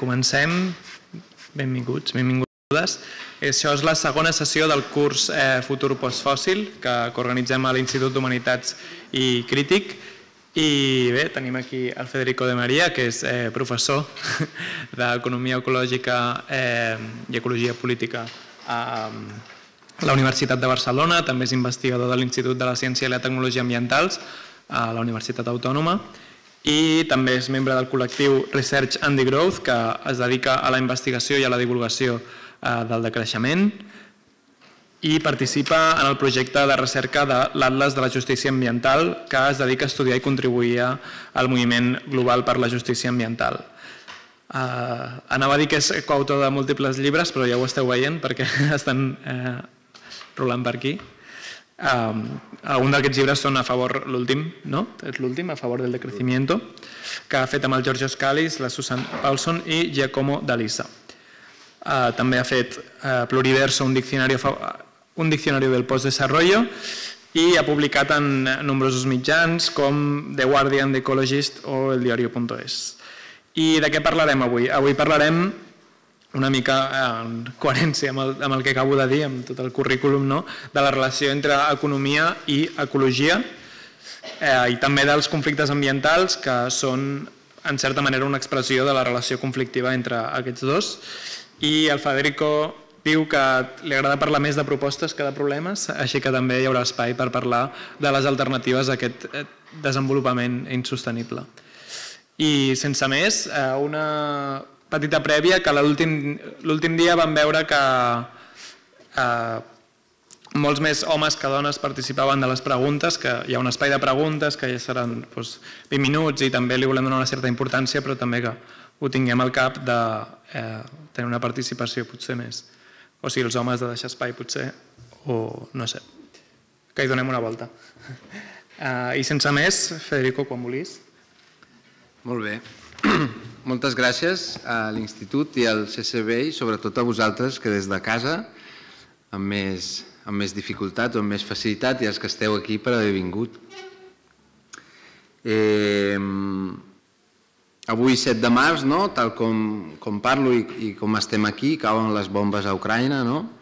Comencem. Benvinguts, benvingudes. Això és la segona sessió del curs Futur Postfòssil que organitzem a l'Institut d'Humanitats i Crític. I bé, tenim aquí el Federico de María, que és professor d'Economia Ecològica i Ecologia Política a la Universitat de Barcelona. També és investigador de l'Institut de la Ciència i la Tecnologia Ambientals a la Universitat Autònoma. I també és membre del col·lectiu Research and the Growth, que es dedica a la investigació i a la divulgació del decreixement, i participa en el projecte de recerca de l'Atles de la Justícia Ambiental, que es dedica a estudiar i contribuir al moviment global per la justícia ambiental. Anava a dir que és coautor de múltiples llibres, però ja ho esteu veient perquè estan rolant per aquí. Alguns d'aquests llibres són a favor, l'últim, no? És l'últim, a favor del decrecimiento, que ha fet amb el George Scalis, la Susan Paulson i Giacomo D'Alisa. També ha fet Pluriverso, un diccionari del postdesarrollo, i ha publicat en nombrosos mitjans com The Guardian, The Ecologist o el diario.es. I de què parlarem avui? Avui parlarem una mica en coherència amb el que acabo de dir, amb tot el currículum, de la relació entre economia i ecologia i també dels conflictes ambientals, que són, en certa manera, una expressió de la relació conflictiva entre aquests dos. I el Federico diu que li agrada parlar més de propostes que de problemes, així que també hi haurà espai per parlar de les alternatives a aquest desenvolupament insostenible. I sense més, una petita prèvia, que l'últim dia vam veure que molts més homes que dones participaven de les preguntes, que hi ha un espai de preguntes que ja seran 20 minuts i també li volem donar una certa importància, però també que ho tinguem al cap de tenir una participació potser més. O sigui, els homes de deixar espai potser, o no sé, que hi donem una volta. I sense més, Federico, quan vulguis. Molt bé. Moltes gràcies a l'Institut i al CCB i sobretot a vosaltres que des de casa, amb més dificultat o amb més facilitat, i els que esteu aquí per haver vingut. Avui, 7 de març, tal com parlo i com estem aquí, cauen les bombes a Ucraïna,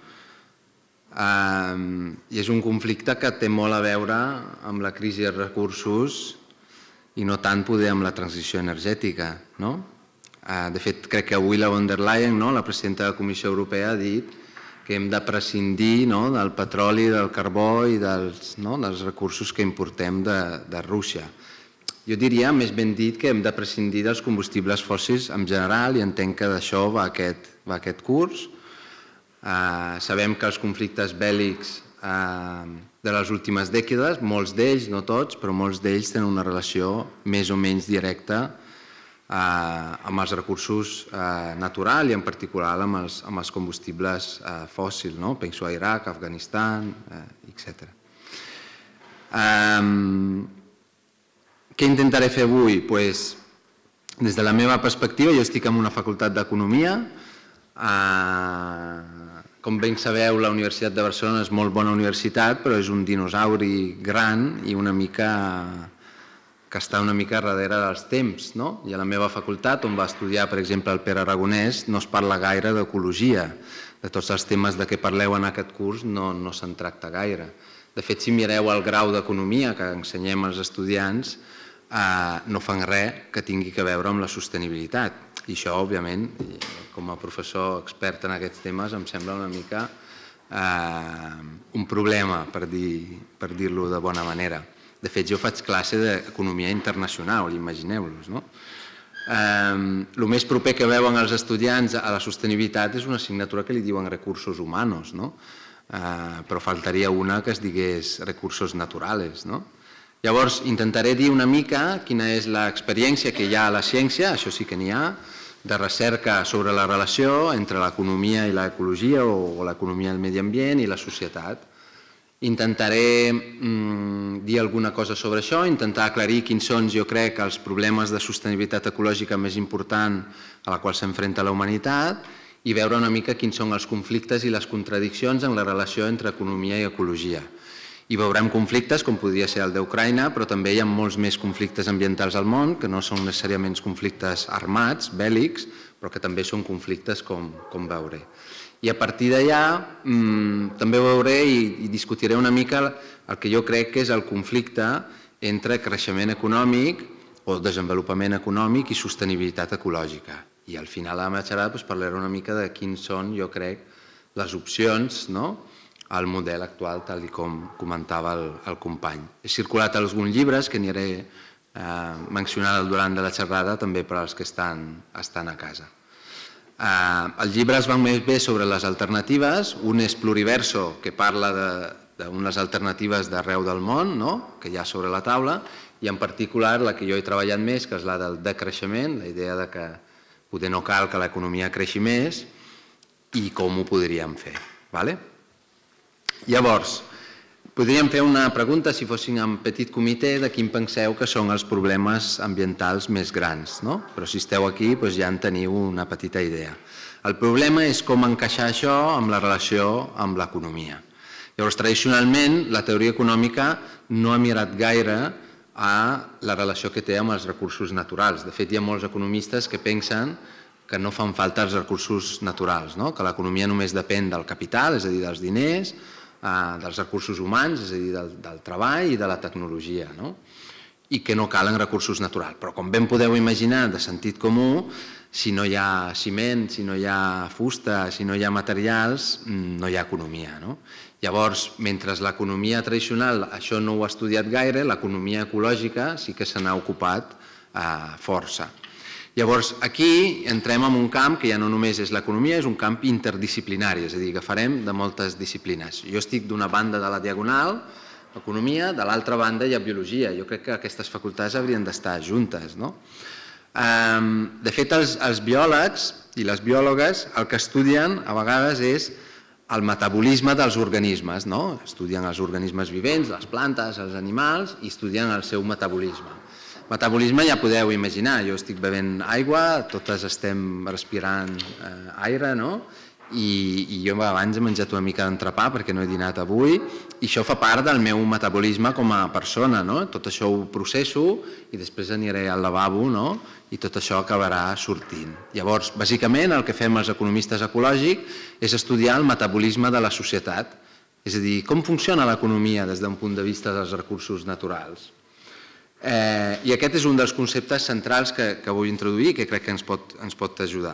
i és un conflicte que té molt a veure amb la crisi de recursos i no tant poder amb la transició energètica. De fet, crec que avui la von der Leyen, la presidenta de la Comissió Europea, ha dit que hem de prescindir del petroli, del carbó i dels recursos que importem de Rússia. Jo diria, més ben dit, que hem de prescindir dels combustibles fòssils en general, i entenc que d'això va aquest curs. Sabem que els conflictes bèl·lics de les últimes dècades, molts d'ells, no tots, però molts d'ells tenen una relació més o menys directa amb els recursos naturals i en particular amb els combustibles fòssils. Penso a Iraq, Afganistan, etc. Què intentaré fer avui? Des de la meva perspectiva, jo estic en una facultat d'Economia. Com ben sabeu, la Universitat de Barcelona és molt bona universitat, però és un dinosauri gran i que està una mica darrere dels temps. I a la meva facultat, on va estudiar, per exemple, el Pere Aragonès, no es parla gaire d'ecologia. De tots els temes de què parleu en aquest curs no se'n tracta gaire. De fet, si mireu el grau d'Economia que ensenyem als estudiants, no fan res que tingui a veure amb la sostenibilitat. I això, òbviament, com a professor expert en aquests temes, em sembla una mica un problema, per dir-lo de bona manera. De fet, jo faig classe d'economia internacional, imagineu-vos. El més proper que veuen els estudiants a la sostenibilitat és una assignatura que li diuen recursos humanos, però faltaria una que es digués recursos naturales. Llavors, intentaré dir una mica quina és l'experiència que hi ha a la ciència, això sí que n'hi ha, de recerca sobre la relació entre l'economia i l'ecologia o l'economia i el medi ambient i la societat. Intentaré dir alguna cosa sobre això, intentar aclarir quins són, jo crec, els problemes de sostenibilitat ecològica més important a la qual s'enfrenta la humanitat i veure una mica quins són els conflictes i les contradiccions en la relació entre economia i ecologia. I veurem conflictes com podria ser el d'Ucraïna, però també hi ha molts més conflictes ambientals al món, que no són necessàriament conflictes armats, bèl·lics, però que també són conflictes com veuré. I a partir d'allà també veuré i discutiré una mica el que jo crec que és el conflicte entre creixement econòmic o desenvolupament econòmic i sostenibilitat ecològica. I al final de la meva xerrada parlaré una mica de quins són, jo crec, les opcions al model actual, tal com comentava el company. He circulat alguns llibres que aniré mencionant durant de la xerrada també per als que estan a casa. Els llibres van més bé sobre les alternatives. Un és Pluriverso, que parla d'unes alternatives d'arreu del món que hi ha sobre la taula, i en particular la que jo he treballat més, que és la del decreixement, la idea que potser no cal que l'economia creixi més i com ho podríem fer. Llavors, podríem fer una pregunta, si fóssim en petit comitè, de quin penseu que són els problemes ambientals més grans, però si esteu aquí ja en teniu una petita idea. El problema és com encaixar això amb la relació amb l'economia. Llavors, tradicionalment, la teoria econòmica no ha mirat gaire a la relació que té amb els recursos naturals. De fet, hi ha molts economistes que pensen que no fan falta els recursos naturals, que l'economia només depèn del capital, és a dir, dels diners, dels recursos humans, és a dir, del treball i de la tecnologia, i que no calen recursos naturals. Però com ben podeu imaginar, de sentit comú, si no hi ha ciment, si no hi ha fusta, si no hi ha materials, no hi ha economia. Llavors, mentre l'economia tradicional això no ho ha estudiat gaire, l'economia ecològica sí que se n'ha ocupat força. Llavors, aquí entrem en un camp que ja no només és l'economia, és un camp interdisciplinari, és a dir, que farem de moltes disciplines. Jo estic d'una banda de la diagonal, economia, de l'altra banda hi ha biologia. Jo crec que aquestes facultats haurien d'estar juntes. De fet, els biòlegs i les biòlogues el que estudien a vegades és el metabolisme dels organismes. Estudien els organismes vivents, les plantes, els animals, i estudien el seu metabolisme. Metabolisme ja podeu imaginar, jo estic bevent aigua, totes estem respirant aire, i jo abans he menjat una mica d'entrepà perquè no he dinat avui, i això fa part del meu metabolisme com a persona, tot això ho processo i després aniré al lavabo i tot això acabarà sortint. Llavors, bàsicament el que fem els economistes ecològics és estudiar el metabolisme de la societat, és a dir, com funciona l'economia des d'un punt de vista dels recursos naturals. I aquest és un dels conceptes centrals que vull introduir i que crec que ens pot ajudar.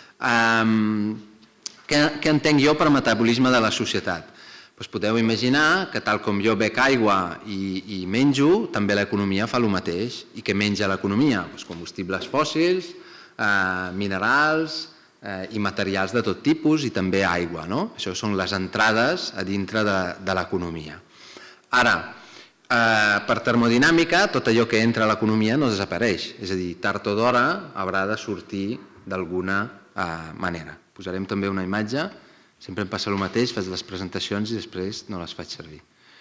Què entenc jo per metabolisme de la societat? Podeu imaginar que tal com jo bec aigua i menjo, també l'economia fa el mateix. I què menja l'economia? Combustibles fòssils, minerals i materials de tot tipus i també aigua. Això són les entrades a dintre de l'economia. Ara, per termodinàmica, tot allò que entra a l'economia no desapareix. És a dir, tard o d'hora haurà de sortir d'alguna manera. Posarem també una imatge. Sempre em passa el mateix, faig les presentacions i després no les faig servir.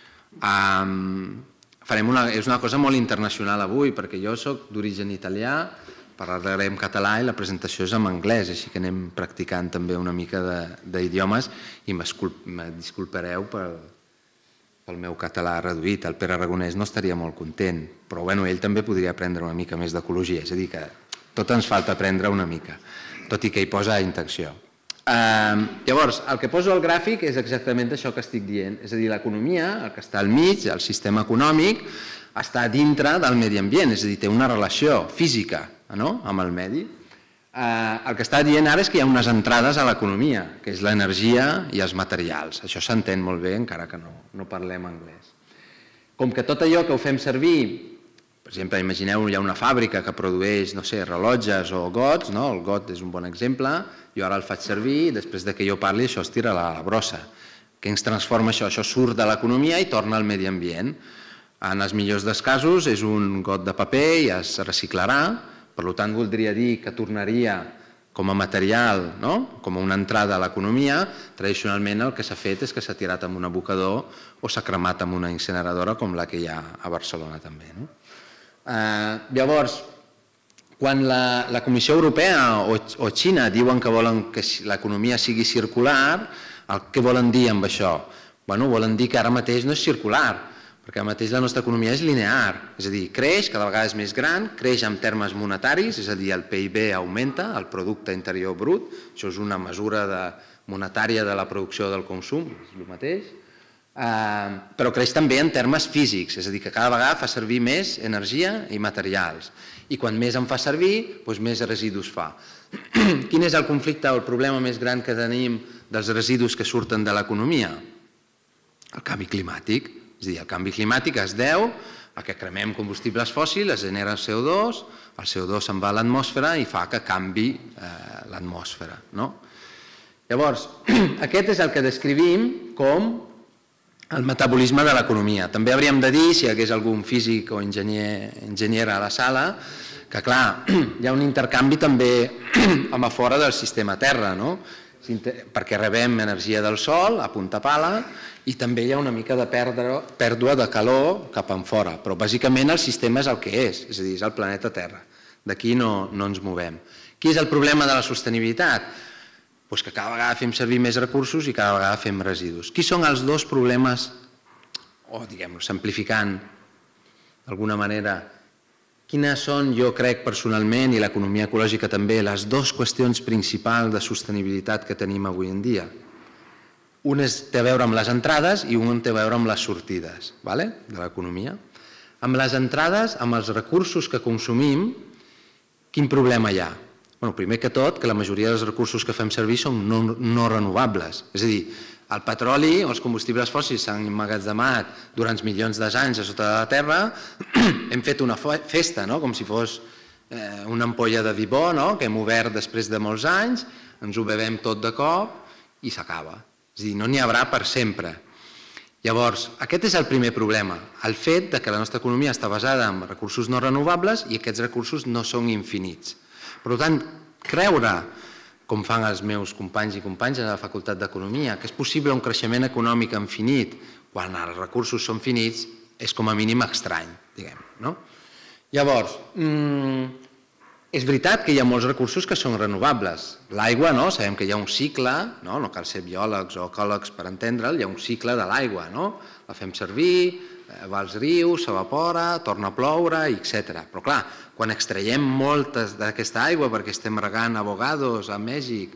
És una cosa molt internacional avui, perquè jo soc d'origen italià, parlarem català i la presentació és en anglès, així que anem practicant també una mica d'idiomes i me disculpareu pel meu català reduït. El Pere Aragonès no estaria molt content, però ell també podria aprendre una mica més d'ecologia, és a dir, que tot ens falta aprendre una mica, tot i que hi posa intenció. Llavors, el que poso al gràfic és exactament això que estic dient, és a dir, l'economia, el que està al mig, el sistema econòmic, està dintre del medi ambient, és a dir, té una relació física amb el medi. El que està dient ara és que hi ha unes entrades a l'economia, que és l'energia i els materials. Això s'entén molt bé, encara que no parlem anglès. Com que tot allò que ho fem servir, per exemple, imagineu, hi ha una fàbrica que produeix, no sé, rellotges o gots, el got és un bon exemple, jo ara el faig servir i després que jo parli això es tira a la brossa. Què ens transforma això? Això surt de l'economia i torna al medi ambient. En els millors dels casos és un got de paper i es reciclarà, per tant voldria dir que tornaria com a material, com a una entrada a l'economia. Tradicionalment el que s'ha fet és que s'ha tirat amb un abocador o s'ha cremat amb una incineradora com la que hi ha a Barcelona també. Llavors, quan la Comissió Europea o Xina diuen que volen que l'economia sigui circular, què volen dir amb això? Volen dir que ara mateix no és circular, perquè ara mateix la nostra economia és linear, és a dir, creix, cada vegada és més gran, creix en termes monetaris, és a dir, el PIB augmenta, el producte interior brut, això és una mesura monetària de la producció del consum, és el mateix, però creix també en termes físics, és a dir, que cada vegada fa servir més energia i materials, i quan més en fa servir, doncs més residus fa. Quin és el conflicte o el problema més gran que tenim dels residus que surten de l'economia? El canvi climàtic. És a dir, el canvi climàtic es deu a que cremem combustibles fòssils, es genera CO2, el CO2 se'n va a l'atmosfera i fa que canvi l'atmosfera. Llavors, aquest és el que descrivim com el metabolisme de l'economia. També hauríem de dir, si hi hagués algun físic o enginyera a la sala, que clar, hi ha un intercanvi també a fora del sistema Terra, perquè rebem energia del Sol a punta pala i també hi ha una mica de pèrdua de calor cap enfora, però bàsicament el sistema és el que és a dir, és el planeta Terra. D'aquí no ens movem. Quin és el problema de la sostenibilitat? Doncs que cada vegada fem servir més recursos i cada vegada fem residus. Quins són els dos problemes, o diguem-ho, simplificant d'alguna manera, quines són, jo crec personalment, i l'economia ecològica també, les dues qüestions principals de sostenibilitat que tenim avui en dia? Un té a veure amb les entrades i un té a veure amb les sortides de l'economia. Amb les entrades, amb els recursos que consumim, quin problema hi ha? Primer que tot, que la majoria dels recursos que fem servir són no renovables. És a dir, el petroli o els combustibles fòssils s'han emmagatzemat durant milions d'anys a sota de la terra, hem fet una festa, com si fos una ampolla de vi bo, que hem obert després de molts anys, ens ho bevem tot de cop i s'acaba. És a dir, no n'hi haurà per sempre. Llavors, aquest és el primer problema, el fet que la nostra economia està basada en recursos no renovables i aquests recursos no són infinits. Per tant, creure, com fan els meus companys i companyes a la Facultat d'Economia, que és possible un creixement econòmic infinit quan els recursos són finits, és com a mínim estrany, diguem. Llavors, és veritat que hi ha molts recursos que són renovables. L'aigua, sabem que hi ha un cicle, no cal ser biòlegs o ecòlegs per entendre'l, hi ha un cicle de l'aigua, la fem servir, va als rius, s'evapora, torna a ploure, etc. Però clar, quan extraiem moltes d'aquesta aigua perquè estem regant abogados a Mèxic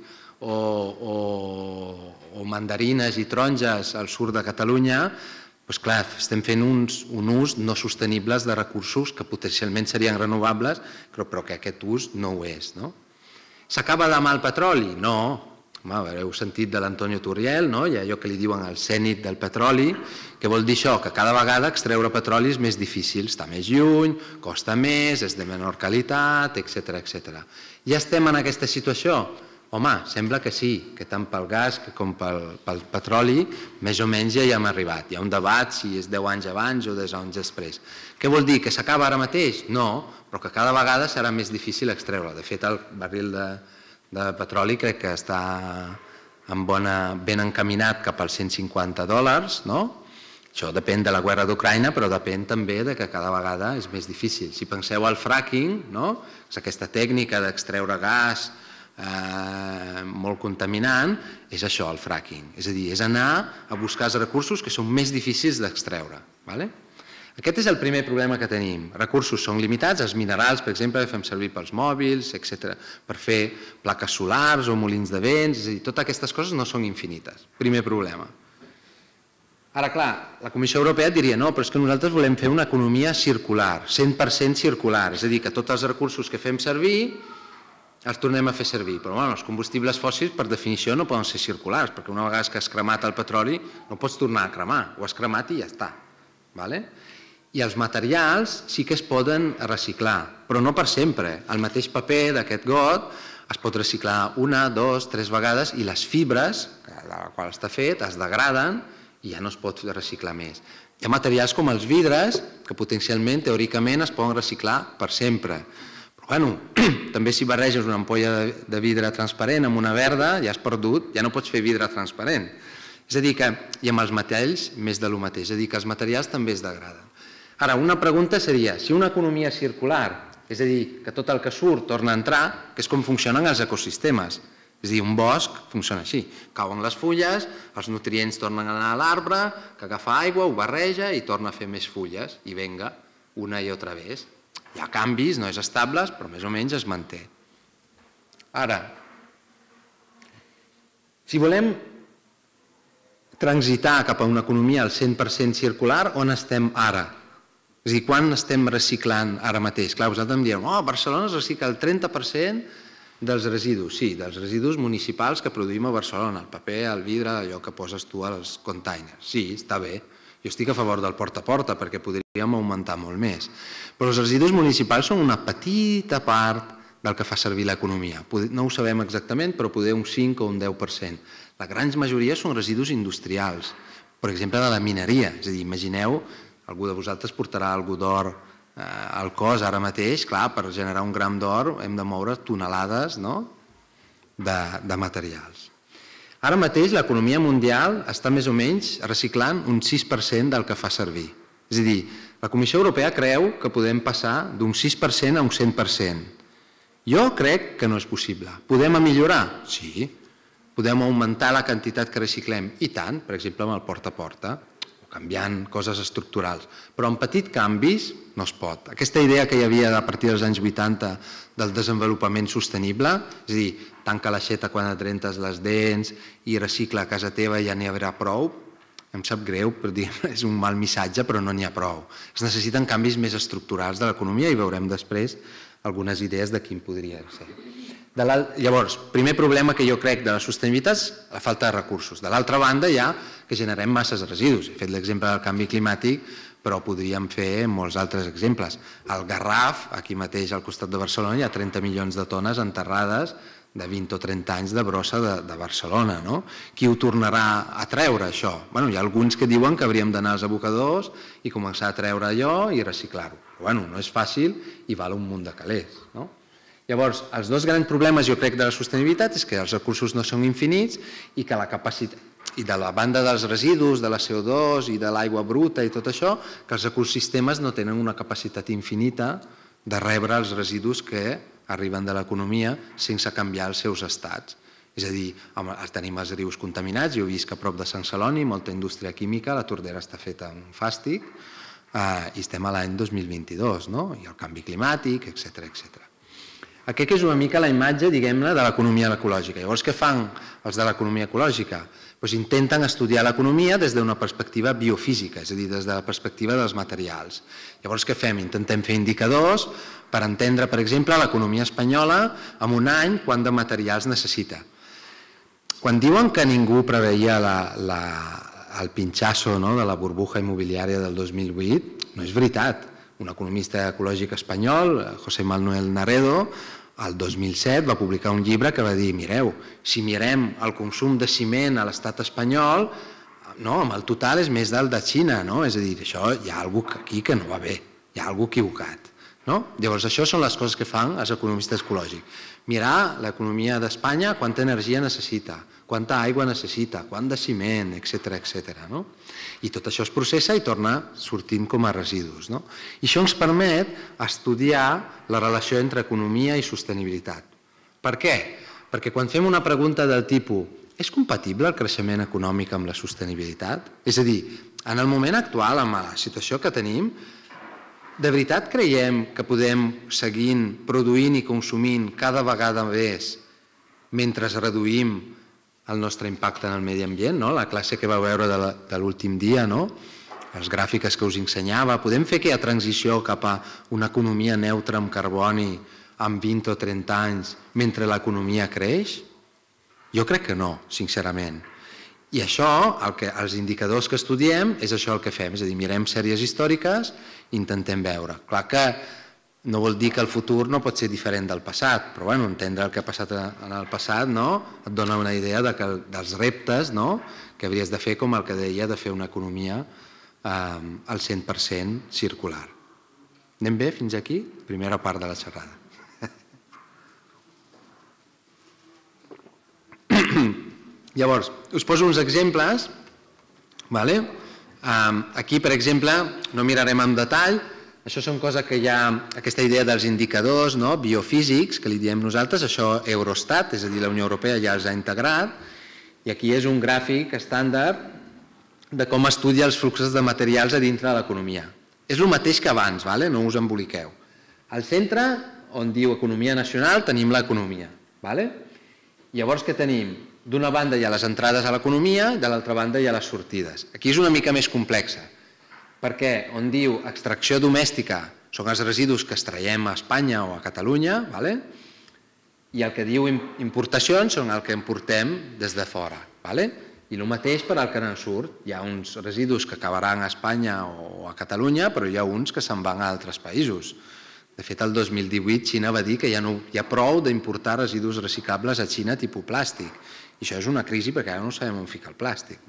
o mandarines i taronges al sud de Catalunya, doncs clar, estem fent un ús no sostenible de recursos que potencialment serien renovables, però que aquest ús no ho és. S'acaba demà el petroli? No. Heu sentit de l'Antonio Turriel, hi ha allò que li diuen el zènit del petroli, que vol dir això, que cada vegada extreure petroli és més difícil, està més lluny, costa més, és de menor qualitat, etc. Ja estem en aquesta situació? Home, sembla que sí, que tant pel gas com pel petroli més o menys ja hi hem arribat. Hi ha un debat si és 10 anys abans o 10 anys després. Què vol dir? Que s'acaba ara mateix? No, però que cada vegada serà més difícil extreure. De fet, el barril de petroli crec que està ben encaminat cap als $150, Això depèn de la guerra d'Ucraïna, però depèn també que cada vegada és més difícil. Si penseu al fracking, és aquesta tècnica d'extreure gas molt contaminant, és això el fracking. És a dir, és anar a buscar els recursos que són més difícils d'extreure. Aquest és el primer problema que tenim. Recursos són limitats, els minerals, per exemple, que fem servir pels mòbils, etc., per fer plaques solars o molins de vents, és a dir, totes aquestes coses no són infinites. Primer problema. Ara, clar, la Comissió Europea et diria no, però és que nosaltres volem fer una economia circular, 100% circular, és a dir, que tots els recursos que fem servir els tornem a fer servir. Però els combustibles fòssils, per definició, no poden ser circulars, perquè una vegada que has cremat el petroli no pots tornar a cremar, ho has cremat i ja està. I els materials sí que es poden reciclar, però no per sempre. El mateix paper d'aquest got es pot reciclar 1, 2, 3 vegades i les fibres, de la qual està fet, es degraden i ja no es pot reciclar més. Hi ha materials com els vidres que potencialment, teòricament, es poden reciclar per sempre. Però també si barreges una ampolla de vidre transparent amb una verda, ja has perdut, ja no pots fer vidre transparent. És a dir que, i amb els metalls, més de lo mateix, és a dir que els materials també es degraden. Ara, una pregunta seria, si una economia circular, és a dir, que tot el que surt torna a entrar, que és com funcionen els ecosistemes. És a dir, un bosc funciona així. Cauen les fulles, els nutrients tornen a anar a l'arbre, que agafa aigua, ho barreja i torna a fer més fulles. I venga, una i altra vegada. Hi ha canvis, no és estables, però més o menys es manté. Ara, si volem transitar cap a una economia al 100% circular, on estem ara? És a dir, quan estem reciclant ara mateix? Clar, vosaltres em dieu, Barcelona es recicla el 30% dels residus, sí, dels residus municipals que produïm a Barcelona, el paper, el vidre, allò que poses tu als containers. Sí, està bé. Jo estic a favor del porta a porta perquè podríem augmentar molt més. Però els residus municipals són una petita part del que fa servir l'economia. No ho sabem exactament, però poder un 5 o un 10%. La gran majoria són residus industrials, per exemple, de la mineria. És a dir, imagineu, algú de vosaltres portarà algú d'or al cos ara mateix, clar, per generar un gram d'or hem de moure tonelades de materials. Ara mateix l'economia mundial està més o menys reciclant un 6% del que fa servir. És a dir, la Comissió Europea creu que podem passar d'un 6% a un 100%. Jo crec que no és possible. Podem millorar? Sí. Podem augmentar la quantitat que reciclem? I tant, per exemple, amb el porta a porta, canviant coses estructurals. Però amb petits canvis no es pot. Aquesta idea que hi havia a partir dels anys 80 del desenvolupament sostenible, és a dir, tanca l'aixeta quan et rentes les dents i recicla a casa teva i ja n'hi haurà prou, em sap greu, però és un mal missatge, però no n'hi ha prou. Es necessiten canvis més estructurals de l'economia i veurem després algunes idees de quin podria ser. Llavors, primer problema que jo crec de la sostenibilitat és la falta de recursos. De l'altra banda, hi ha que generem masses residus. He fet l'exemple del canvi climàtic, però podríem fer molts altres exemples. Al Garraf, aquí mateix al costat de Barcelona, hi ha 30 milions de tones enterrades de 20 o 30 anys de brossa de Barcelona. Qui ho tornarà a treure, això? Hi ha alguns que diuen que hauríem d'anar als abocadors i començar a treure allò i reciclar-ho. Però no és fàcil i val un munt de calés. Llavors, els dos grans problemes, jo crec, de la sostenibilitat és que els recursos no són infinits i que la capacitat, i de la banda dels residus, de la CO2 i de l'aigua bruta i tot això, que els ecosistemes no tenen una capacitat infinita de rebre els residus que arriben de l'economia sense canviar els seus estats. És a dir, tenim els rius contaminats, jo he vist que a prop de Sant Celoni, molta indústria química, la Tordera està feta amb fàstic i estem a l'any 2022, i el canvi climàtic, etc. Aquesta és una mica la imatge, diguem-ne, de l'economia ecològica. Llavors, què fan els de l'economia ecològica? Intenten estudiar l'economia des d'una perspectiva biofísica, és a dir, des de la perspectiva dels materials. Llavors, què fem? Intentem fer indicadors per entendre, per exemple, l'economia espanyola en un any quant de materials necessita. Quan diuen que ningú preveia el pinxasso de la burbuja immobiliària del 2008, no és veritat. Un economista ecològic espanyol, José Manuel Naredo, el 2007 va publicar un llibre que va dir, mireu, si mirem el consum de ciment a l'estat espanyol, amb el total és més del de Xina, és a dir, això hi ha alguna cosa aquí que no va bé, hi ha alguna cosa equivocat. Llavors, això són les coses que fan els economistes ecològics. Mirar l'economia d'Espanya, quanta energia necessita, quanta aigua necessita, quant de ciment, etc. I tot això es processa i torna sortint com a residus. I això ens permet estudiar la relació entre economia i sostenibilitat. Per què? Perquè quan fem una pregunta del tipus és compatible el creixement econòmic amb la sostenibilitat? És a dir, en el moment actual, amb la situació que tenim, de veritat creiem que podem seguir produint i consumint cada vegada més mentre reduïm el nostre impacte en el medi ambient? La classe que vau veure de l'últim dia, les gràfiques que us ensenyava, podem fer aquella transició cap a una economia neutra amb carboni en 20 o 30 anys mentre l'economia creix? Jo crec que no, sincerament. I això, els indicadors que estudiem, és això el que fem, és a dir, mirem sèries històriques i intentem veure. Clar que no vol dir que el futur no pot ser diferent del passat, però entendre el que ha passat en el passat et dona una idea dels reptes que hauries de fer, com el que deia, de fer una economia al 100% circular. Anem bé fins aquí? Primera part de la xerrada. Llavors, us poso uns exemples. Aquí, per exemple, no mirarem en detall, Això són coses que hi ha, aquesta idea dels indicadors biofísics, que li diem nosaltres, això Eurostat, és a dir, la Unió Europea ja els ha integrat, i aquí és un gràfic estàndard de com estudia els fluxos de materials a dintre de l'economia. És el mateix que abans, no us emboliqueu. Al centre, on diu economia nacional, tenim l'economia. Llavors què tenim? D'una banda hi ha les entrades a l'economia i de l'altra banda hi ha les sortides. Aquí és una mica més complexa, perquè on diu extracció domèstica són els residus que extraiem a Espanya o a Catalunya, i el que diu importacions són el que importem des de fora. I el mateix per al que en surt. Hi ha uns residus que acabaran a Espanya o a Catalunya, però hi ha uns que se'n van a altres països. De fet, el 2018 Xina va dir que ja no hi ha prou d'importar residus reciclables a Xina tipus plàstic. I això és una crisi perquè ara no sabem on ficar el plàstic.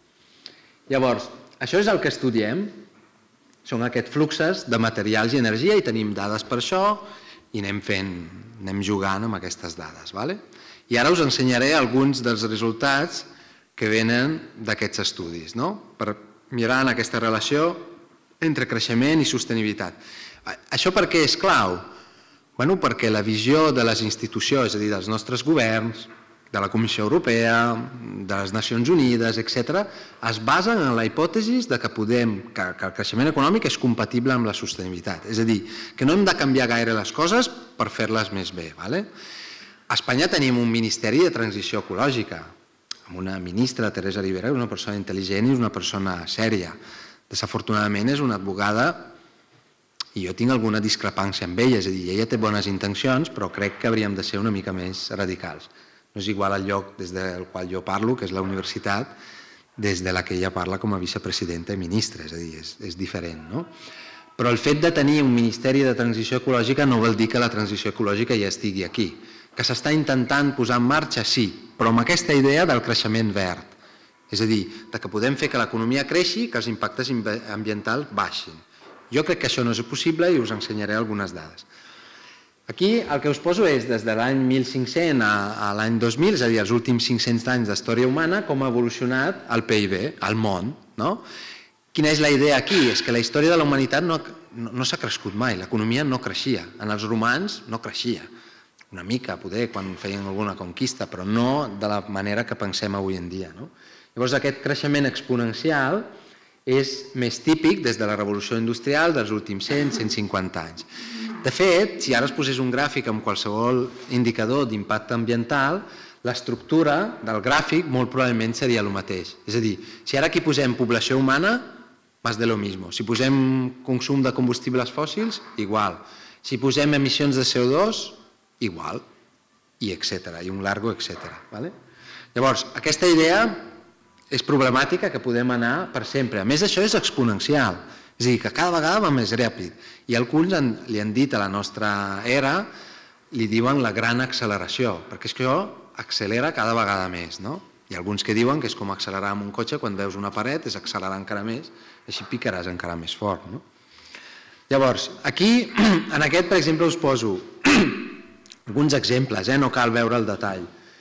Llavors, això és el que estudiem, són aquests fluxos de materials i energia i tenim dades per això i anem jugant amb aquestes dades. I ara us ensenyaré alguns dels resultats que venen d'aquests estudis, per mirar en aquesta relació entre creixement i sostenibilitat. Això per què és clau? Perquè la visió de les institucions, és a dir, dels nostres governs, de la Comissió Europea, de les Nacions Unides, etc., es basen en la hipòtesi que el creixement econòmic és compatible amb la sostenibilitat. És a dir, que no hem de canviar gaire les coses per fer-les més bé. A Espanya tenim un Ministeri de Transició Ecològica, amb una ministra, Teresa Ribera, una persona intel·ligent i una persona sèria. Desafortunadament és una advogada i jo tinc alguna discrepància amb ella, és a dir, ella té bones intencions, però crec que hauríem de ser una mica més radicals. No és igual el lloc des del qual jo parlo, que és la universitat, des de la que ella parla com a vicepresidenta i ministra, és a dir, és diferent. Però el fet de tenir un Ministeri de Transició Ecològica no vol dir que la transició ecològica ja estigui aquí. Que s'està intentant posar en marxa, sí, però amb aquesta idea del creixement verd. És a dir, que podem fer que l'economia creixi i que els impactes ambientals baixin. Jo crec que això no és possible i us ensenyaré algunes dades. Aquí el que us poso és des de l'any 1500 a l'any 2000, és a dir, els últims 500 anys d'història humana, com ha evolucionat el PIB, el món. Quina és la idea aquí? És que la història de la humanitat no s'ha crescut mai, l'economia no creixia. En els romans no creixia. Una mica, poder, quan feien alguna conquista, però no de la manera que pensem avui en dia. Llavors, aquest creixement exponencial és més típic des de la revolució industrial dels últims 100-150 anys. De fet, si ara es posés un gràfic amb qualsevol indicador d'impacte ambiental, l'estructura del gràfic molt probablement seria el mateix. És a dir, si ara aquí posem població humana, más de lo mismo. Si posem consum de combustibles fòssils, igual. Si posem emissions de CO2, igual. I etcètera, i un largo etcètera. Llavors, aquesta idea és problemàtica que podem anar per sempre. A més, això és exponencial. És a dir, que cada vegada va més ràpid. I alguns li han dit a la nostra era, li diuen la gran acceleració, perquè és que això accelera cada vegada més. Hi ha alguns que diuen que és com accelerar amb un cotxe, quan veus una paret és accelerar encara més, així picaràs encara més fort. Llavors, aquí, en aquest, per exemple, us poso alguns exemples, no cal veure el detall.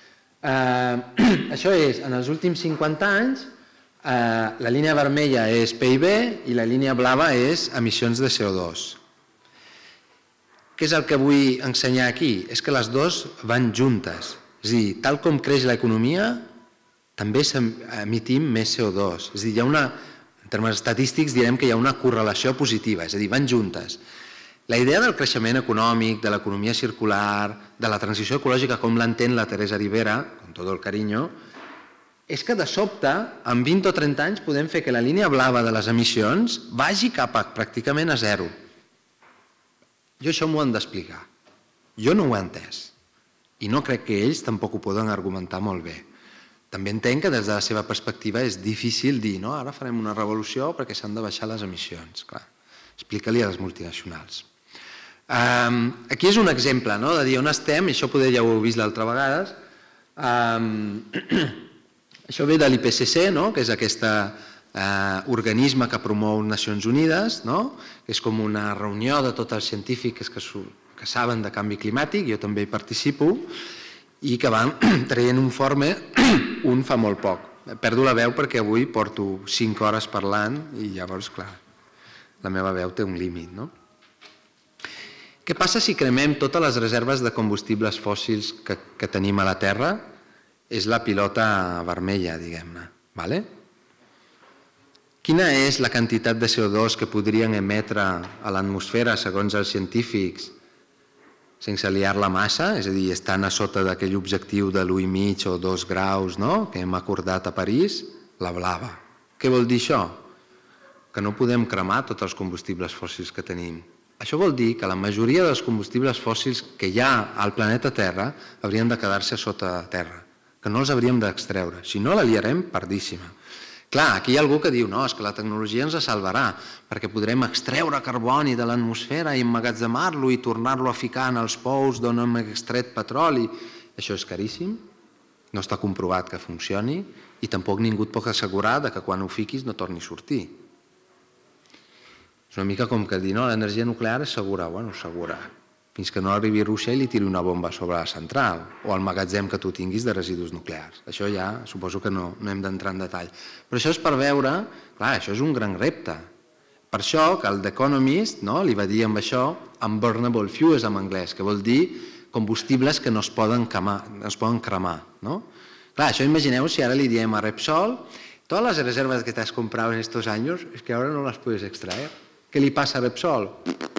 Això és, en els últims 50 anys, la línia vermella és PIB i la línia blava és emissions de CO2. Què és el que vull ensenyar aquí? És que les dues van juntes. És a dir, tal com creix l'economia, també emitim més CO2. És a dir, en termes estadístics direm que hi ha una correlació positiva, és a dir, van juntes. La idea del creixement econòmic, de l'economia circular, de la transició ecològica, com l'entén la Teresa Ribera, con todo el cariño, és que de sobte, en 20 o 30 anys, podem fer que la línia blava de les emissions vagi cap a pràcticament a zero. Jo això m'ho han d'explicar. Jo no ho he entès. I no crec que ells tampoc ho poden argumentar molt bé. També entenc que des de la seva perspectiva és difícil dir no, ara farem una revolució perquè s'han de baixar les emissions. Explica-li a les multinacionals. Aquí és un exemple de dir on estem, i això poder ja ho heu vist l'altra vegada. Això ve de l'IPCC, que és aquest organisme que promou Nacions Unides, que és com una reunió de tots els científics que saben de canvi climàtic, jo també hi participo, i que van traient un informe, un fa molt poc. Perdo la veu perquè avui porto 5 hores parlant i llavors, clar, la meva veu té un límit. Què passa si cremem totes les reserves de combustibles fòssils que tenim a la Terra? És la pilota vermella, diguem-ne. Quina és la quantitat de CO2 que podrien emetre a l'atmosfera, segons els científics, sense liar-la massa? És a dir, estan a sota d'aquell objectiu de l'1,5 o 2 graus que hem acordat a París? La blava. Què vol dir això? Que no podem cremar tots els combustibles fòssils que tenim. Això vol dir que la majoria dels combustibles fòssils que hi ha al planeta Terra haurien de quedar-se sota terra, que no els hauríem d'extreure. Si no, la liarem pardíssima. Clar, aquí hi ha algú que diu, no, és que la tecnologia ens salvarà, perquè podrem extreure carboni de l'atmosfera i emmagatzemar-lo i tornar-lo a ficar en els pous d'on hem extret petroli. Això és caríssim, no està comprovat que funcioni i tampoc ningú et pot assegurar que quan ho fiquis no torni a sortir. És una mica com que dir, no, l'energia nuclear és segura. Bueno, segura. Fins que no arribi Rússia i li tiri una bomba sobre la central o el magatzem que tu tinguis de residus nuclears. Això ja suposo que no hem d'entrar en detall. Però això és per veure, clar, això és un gran repte. Per això que el The Economist li va dir amb això unburnable fuels en anglès, que vol dir combustibles que no es poden cremar. Clar, això imagineu si ara li diem a Repsol todas las reservas que te has comprado en estos años es que ahora no las puedes extraer. Què li passa a Repsol?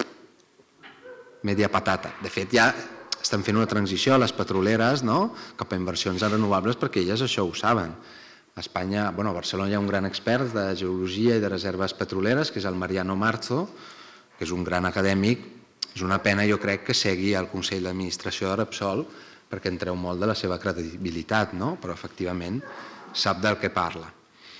Media patata. De fet, ja estan fent una transició a les petroleres cap a inversions en renovables perquè elles això ho saben. A Espanya, a Barcelona hi ha un gran expert de geologia i de reserves petroleres, que és el Mariano Marzo, que és un gran acadèmic. És una pena, jo crec, que segui el Consell d'Administració de Repsol perquè en treu molt de la seva credibilitat, però efectivament sap del que parla.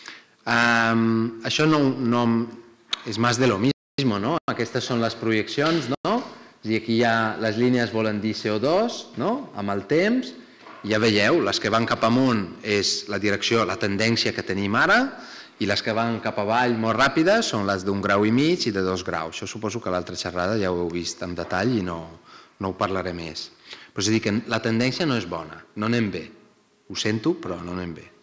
Això no és més de lo mismo, no? Aquestes són les projeccions, no? I aquí ja les línies volen dir CO2, amb el temps, i ja veieu, les que van cap amunt és la direcció, la tendència que tenim ara, i les que van cap avall molt ràpides són les d'1,5 graus i de 2 graus. Això suposo que a l'altra xerrada ja ho heu vist en detall i no ho parlaré més. Però és a dir que la tendència no és bona, no anem bé. Ho sento, però no anem bé.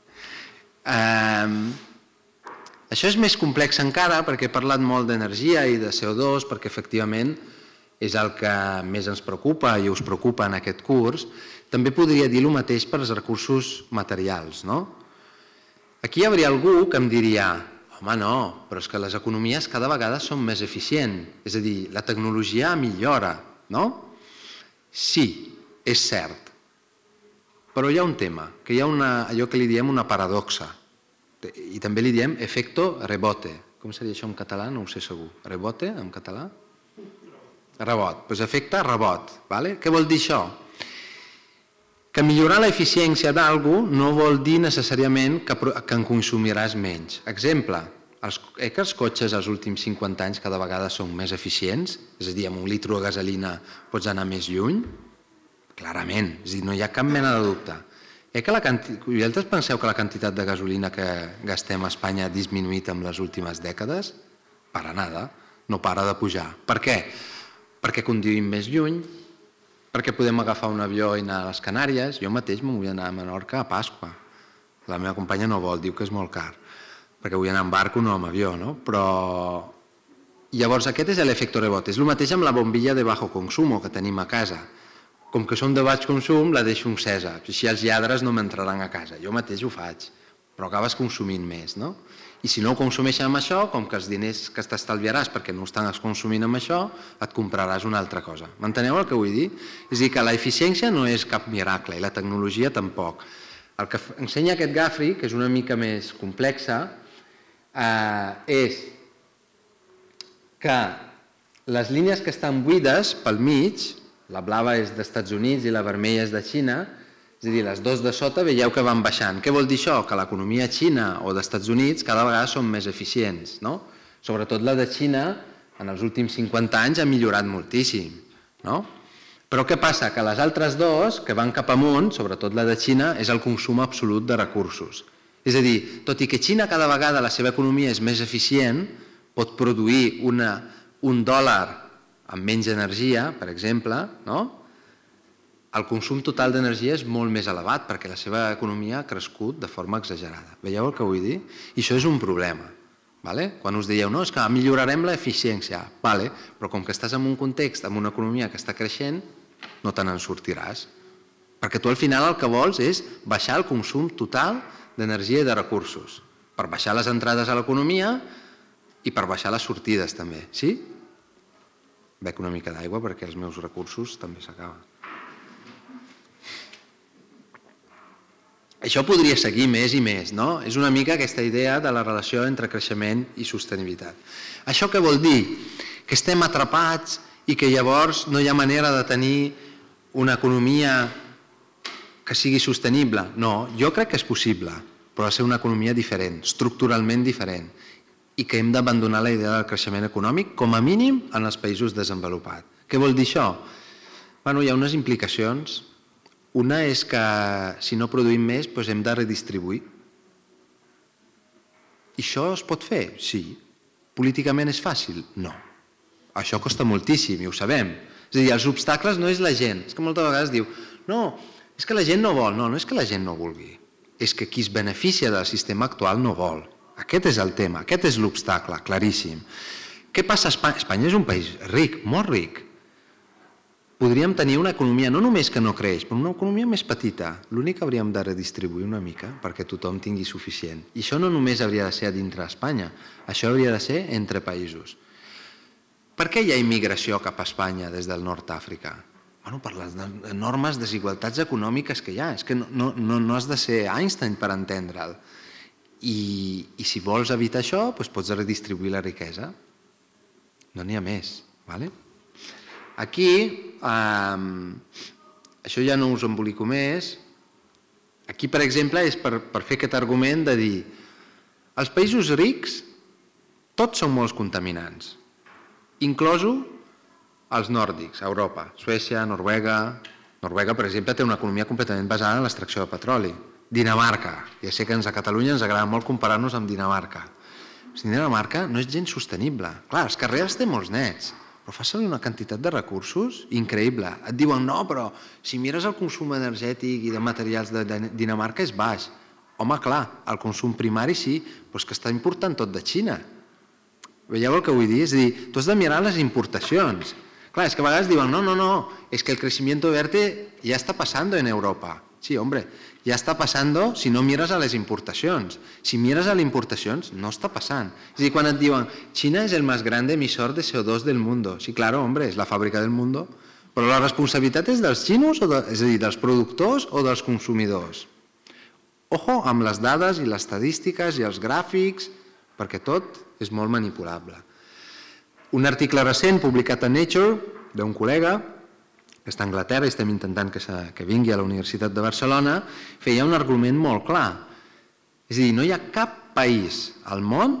Això és més complex encara perquè he parlat molt d'energia i de CO2 perquè efectivament és el que més ens preocupa i us preocupa en aquest curs. També podria dir el mateix per als recursos materials. Aquí hi hauria algú que em diria home, no, però és que les economies cada vegada són més eficients. És a dir, la tecnologia millora, no? Sí, és cert. Però hi ha un tema, que hi ha allò que li diem una paradoxa. I també li diem efecto rebote. Com seria això en català? No ho sé segur. Rebote, en català? Rebot. Doncs efecte rebot. Què vol dir això? Que millorar l'eficiència d'algú no vol dir necessàriament que en consumiràs menys. Exemple, que els cotxes els últims 50 anys cada vegada són més eficients? És a dir, amb un litro de gasolina pots anar més lluny? Clarament, és a dir, no hi ha cap mena de dubte. Vosaltres penseu que la quantitat de gasolina que gastem a Espanya ha disminuït en les últimes dècades? Para nada, no para de pujar. Per què? Perquè conduïm més lluny, perquè podem agafar un avió i anar a les Canàries. Jo mateix m'ho vull anar a Menorca a Pasqua. La meva companya no vol, diu que és molt car, perquè vull anar en barco, no amb avió, no? Però llavors aquest és l'efecte rebote. És el mateix amb la bombilla de bajo consumo que tenim a casa. Com que són de baix consum, la deixo encesa. Així els lladres no m'entraran a casa. Jo mateix ho faig, però acabes consumint més, no? I si no ho consumeixen amb això, com que els diners que t'estalviaràs perquè no estan consumint amb això, et compraràs una altra cosa. M'enteneu el que vull dir? És a dir, que l'eficiència no és cap miracle i la tecnologia tampoc. El que ensenya aquest gràfic, que és una mica més complexa, és que les línies que estan buides pel mig, la blava és dels Estats Units i la vermella és de Xina, és a dir, les dues de sota veieu que van baixant. Què vol dir això? Que l'economia xina o dels Estats Units cada vegada són més eficients. Sobretot la de Xina en els últims 50 anys ha millorat moltíssim. Però què passa? Que les altres dues, que van cap amunt, sobretot la de Xina, és el consum absolut de recursos. És a dir, tot i que Xina cada vegada la seva economia és més eficient, pot produir un dòlar amb menys energia, per exemple, el consum total d'energia és molt més elevat perquè la seva economia ha crescut de forma exagerada. Veieu el que vull dir? I això és un problema. Quan us dieu, no, és que millorarem l'eficiència, però com que estàs en un context, en una economia que està creixent, no te n'en sortiràs. Perquè tu al final el que vols és baixar el consum total d'energia i de recursos, per baixar les entrades a l'economia i per baixar les sortides també, sí? Bec una mica d'aigua perquè els meus recursos també s'acaben. Això podria seguir més i més, no? És una mica aquesta idea de la relació entre creixement i sostenibilitat. Això què vol dir? Que estem atrapats i que llavors no hi ha manera de tenir una economia que sigui sostenible. No, jo crec que és possible, però ha de ser una economia diferent, estructuralment diferent, i que hem d'abandonar la idea del creixement econòmic, com a mínim en els països desenvolupats. Què vol dir això? Hi ha unes implicacions. Una és que si no produïm més hem de redistribuir. I això es pot fer? Sí. Políticament és fàcil? No. Això costa moltíssim i ho sabem. És a dir, els obstacles no és la gent. És que moltes vegades diu, no, és que la gent no vol. No, no és que la gent no vulgui. És que qui es beneficia del sistema actual no vol. Aquest és el tema, aquest és l'obstacle, claríssim. Què passa a Espanya? Espanya és un país ric, molt ric. Podríem tenir una economia no només que no creix, però una economia més petita. L'únic que hauríem de redistribuir una mica perquè tothom tingui suficient. I això no només hauria de ser a dintre d'Espanya, això hauria de ser entre països. Per què hi ha immigració cap a Espanya des del nord d'Àfrica? Per les enormes desigualtats econòmiques que hi ha. És que no has de ser Einstein per entendre'l. I si vols evitar això, pots redistribuir la riquesa. No n'hi ha més, d'acord? Aquí, això ja no us embolico més, aquí per exemple és per fer aquest argument de dir els països rics tots són molt contaminants, inclosos els nòrdics, Europa, Suècia, Noruega. Noruega, per exemple, té una economia completament basada en l'extracció de petroli. Dinamarca, ja sé que a Catalunya ens agrada molt comparar-nos amb Dinamarca. Dinamarca no és gens sostenible. Clar, els carrers té molts nets, però fa servir una quantitat de recursos increïble. Et diuen, no, però si mires el consum energètic i de materials de Dinamarca és baix. Home, clar, el consum primari sí, però és que està important tot de Xina. Veieu el que vull dir? És a dir, tu has de mirar les importacions. Clar, és que a vegades diuen, no, és que el crecimiento verde ya está pasando en Europa. Sí, hombre, ya está pasando si no mires a les importacions. Si mires a les importacions, no està passant. És a dir, quan et diuen, China és el més gran emissor de CO2 del mundo. Sí, claro, hombre, és la fàbrica del mundo. Però la responsabilitat és dels xinos, és a dir, dels productors o dels consumidors. Ojo amb les dades i les estadístiques i els gràfics, perquè tot és molt manipulable. Un article recent publicat a Nature d'un col·lega que està a Anglaterra i estem intentant que vingui a la Universitat de Barcelona, feia un argument molt clar. És a dir, no hi ha cap país al món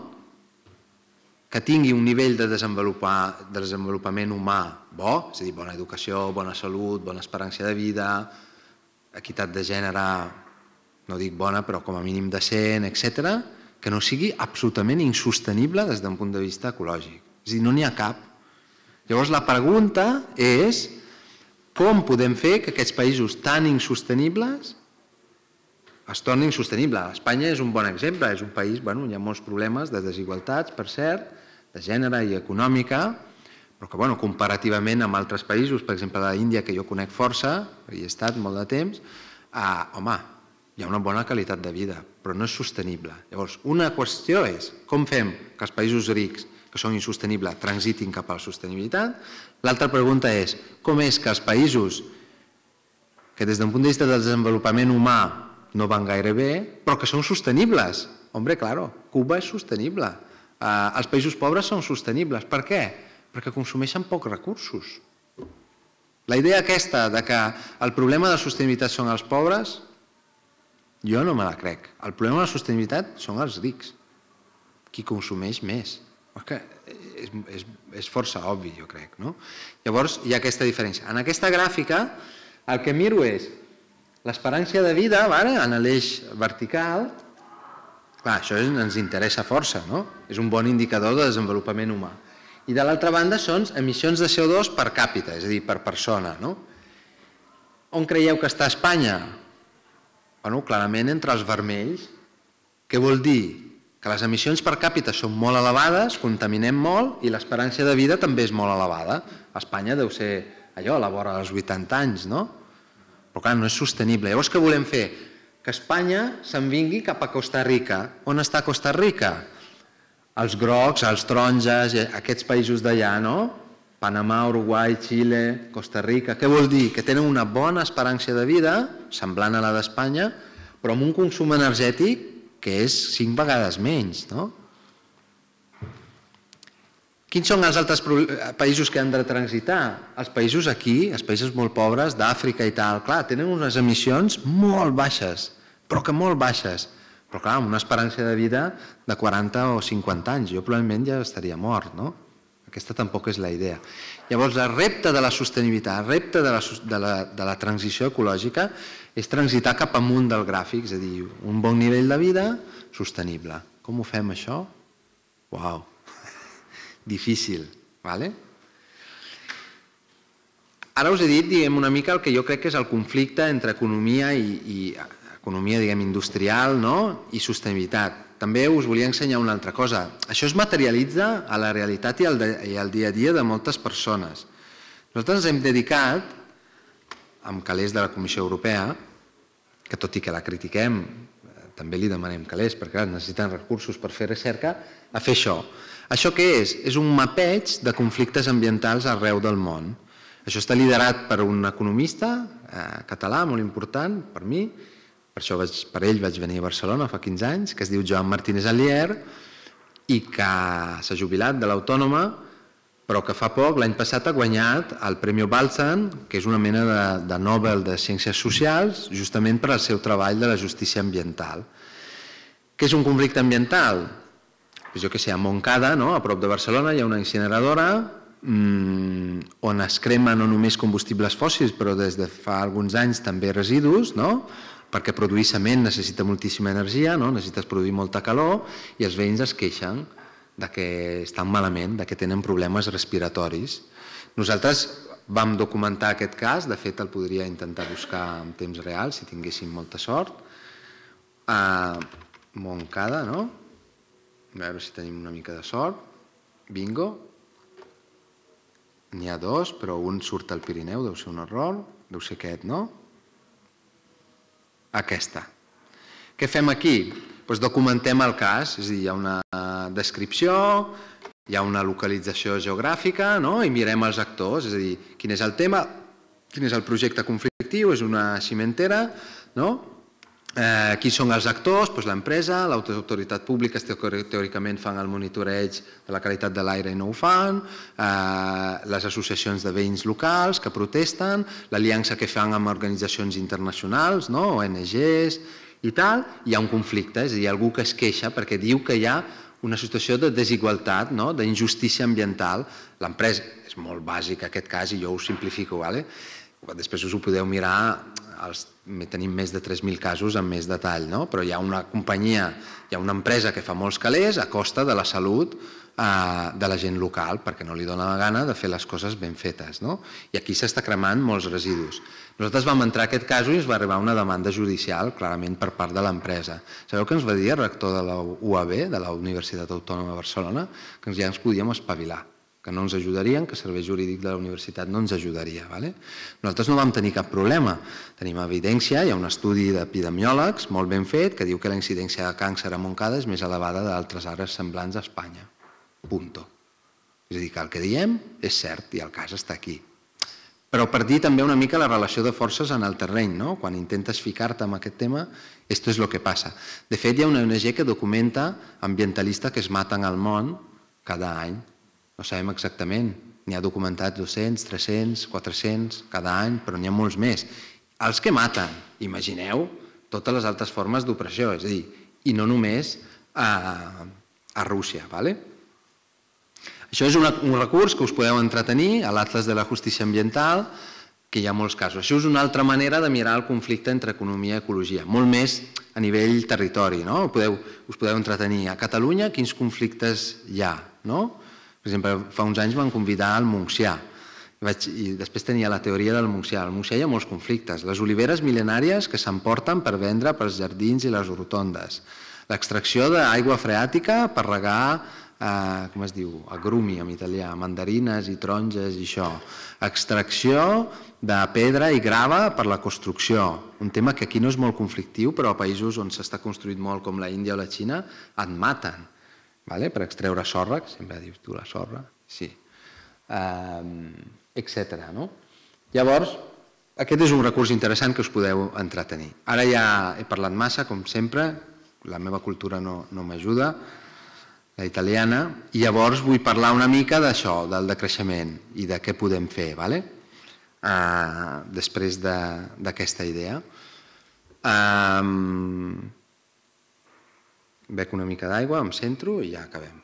que tingui un nivell de desenvolupament humà bo, és a dir, bona educació, bona salut, bona esperança de vida, equitat de gènere, no dic bona, però com a mínim decent, etc., que no sigui absolutament insostenible des d'un punt de vista ecològic. És a dir, no n'hi ha cap. Llavors la pregunta és com podem fer que aquests països tan insostenibles es tornin sostenibles? Espanya és un bon exemple, és un país, hi ha molts problemes de desigualtats, per cert, de gènere i econòmica, però que comparativament amb altres països, per exemple l'Índia, que jo conec força, hi he estat molt de temps, home, hi ha una bona qualitat de vida, però no és sostenible. Llavors, una qüestió és com fem que els països rics que són insostenibles transitin cap a la sostenibilitat. L'altra pregunta és com és que els països que des d'un punt de vista del desenvolupament humà no van gaire bé, però que són sostenibles. Hombre, claro, Cuba és sostenible. Els països pobres són sostenibles. Per què? Perquè consumeixen pocs recursos. La idea aquesta de que el problema de la sostenibilitat són els pobres, jo no me la crec. El problema de la sostenibilitat són els rics, qui consumeix més. És força obvi, jo crec. Llavors, hi ha aquesta diferència. En aquesta gràfica, el que miro és l'esperança de vida en l'eix vertical. Clar, això ens interessa força, no? És un bon indicador de desenvolupament humà. I de l'altra banda són emissions de CO2 per càpita, és a dir, per persona. On creieu que està Espanya? Clarament entre els vermells. Què vol dir? que les emissions per càpita són molt elevades, contaminem molt i l'esperança de vida també és molt elevada. A Espanya deu ser allò, a la vora dels 80 anys, no? Però clar, no és sostenible. Llavors què volem fer? Que Espanya se'n vingui cap a Costa Rica. On està Costa Rica? Els grocs, els taronges, aquests països d'allà, no? Panamà, Uruguai, Xile, Costa Rica. Què vol dir? Que tenen una bona esperança de vida, semblant a la d'Espanya, però amb un consum energètic que és 5 vegades menys, no? Quins són els altres països que han de transitar? Els països aquí, els països molt pobres d'Àfrica i tal, clar, tenen unes emissions molt baixes, però que molt baixes. Però clar, amb una esperança de vida de 40 o 50 anys, jo probablement ja estaria mort, no? Aquesta tampoc és la idea. Llavors, el repte de la sostenibilitat, el repte de la transició ecològica és transitar cap amunt del gràfic, és a dir, un bon nivell de vida sostenible. Com ho fem, això? Uau! Difícil, ¿vale? Ara us he dit, diguem, una mica el que jo crec que és el conflicte entre economia i economia, diguem, industrial, no? I sostenibilitat. També us volia ensenyar una altra cosa. Això es materialitza a la realitat i al dia a dia de moltes persones. Nosaltres ens hem dedicat, amb calés de la Comissió Europea, que tot i que la critiquem, també li demanem calés, perquè necessiten recursos per fer recerca, a fer això. Això què és? És un mapeig de conflictes ambientals arreu del món. Això està liderat per un economista català molt important per mi, per ell vaig venir a Barcelona fa 15 anys, que es diu Joan Martínez Alier i que s'ha jubilat de l'Autònoma, però que fa poc, l'any passat, ha guanyat el Premi Baltzan, que és una mena de Nobel de Ciències Socials, justament per al seu treball de la justícia ambiental. Què és un conflicte ambiental? Jo que sé, a Montcada, a prop de Barcelona, hi ha una incineradora on es crema no només combustibles fòssils, però des de fa alguns anys també residus, perquè produir cement necessita moltíssima energia, necessites produir molta calor, i els veïns es queixen que estan malament, que tenen problemes respiratoris. Nosaltres vam documentar aquest cas, de fet el podria intentar buscar en temps real, si tinguéssim molta sort. A Montcada, no? A veure si tenim una mica de sort. Bingo. N'hi ha 2, però un surt al Pirineu, deu ser un error. Deu ser aquest, no? Aquesta. Què fem aquí? Doncs documentem el cas, és a dir, hi ha una descripció, hi ha una localització geogràfica, i mirem els actors, és a dir, quin és el tema, quin és el projecte conflictiu, és una cimentera, no? Qui són els actors? L'empresa, l'autoritat pública, teòricament fan el monitoreig de la qualitat de l'aire i no ho fan, les associacions de veïns locals que protesten, l'aliança que fan amb organitzacions internacionals, ONGs i tal, hi ha un conflicte, és a dir, algú que es queixa perquè diu que hi ha una situació de desigualtat, d'injustícia ambiental. L'empresa, és molt bàsic aquest cas i jo ho simplifico, després us ho podeu mirar, tenim més de 3.000 casos amb més detall, però hi ha una companyia, hi ha una empresa que fa molts calés a costa de la salut de la gent local, perquè no li dona la gana de fer les coses ben fetes. I aquí s'està cremant molts residus. Nosaltres vam entrar a aquest cas i ens va arribar una demanda judicial, clarament per part de l'empresa. Sabeu què ens va dir el rector de la UAB, de la Universitat Autònoma de Barcelona? Que ja ens podíem espavilar, que no ens ajudarien, que el servei jurídic de la universitat no ens ajudaria. Nosaltres no vam tenir cap problema. Tenim evidència, hi ha un estudi d'epidemiòlegs molt ben fet que diu que la incidència de càncer a Montcada és més elevada d'altres àrees semblants a Espanya. Punto. És a dir, que el que diem és cert i el cas està aquí. Però per dir també una mica la relació de forces en el terreny, quan intentes ficar-te en aquest tema, esto és el que passa. De fet, hi ha una ONG que documenta ambientalistes que es maten al món cada any. No sabem exactament, n'hi ha documentats 200, 300, 400 cada any, però n'hi ha molts més. Els que maten, imagineu totes les altres formes d'opressió, és a dir, i no només a Rússia. Això és un recurs que us podeu entretenir a l'Atlas de la Justícia Ambiental, que hi ha molts casos. Això és una altra manera de mirar el conflicte entre economia i ecologia, molt més a nivell territori. Us podeu entretenir. A Catalunya, quins conflictes hi ha? Per exemple, fa uns anys van convidar al Montsià i després tenia la teoria del Montsià. Al Montsià hi ha molts conflictes. Les oliveres mil·lenàries que s'emporten per vendre pels jardins i les rotondes. L'extracció d'aigua freàtica per regar, com es diu, agrumi en italià, mandarines i taronges i això. Extracció de pedra i grava per la construcció, un tema que aquí no és molt conflictiu, però a països on s'està construït molt, com la Índia o la Xina, et maten per extreure sorra, que sempre dius tu la sorra, sí, etc. Llavors, aquest és un recurs interessant que us podeu entretenir. Ara ja he parlat massa, com sempre, la meva cultura no m'ajuda, la italiana, i llavors vull parlar una mica d'això, del decreixement i de què podem fer, després d'aquesta idea. Bec una mica d'aigua, em centro i ja acabem.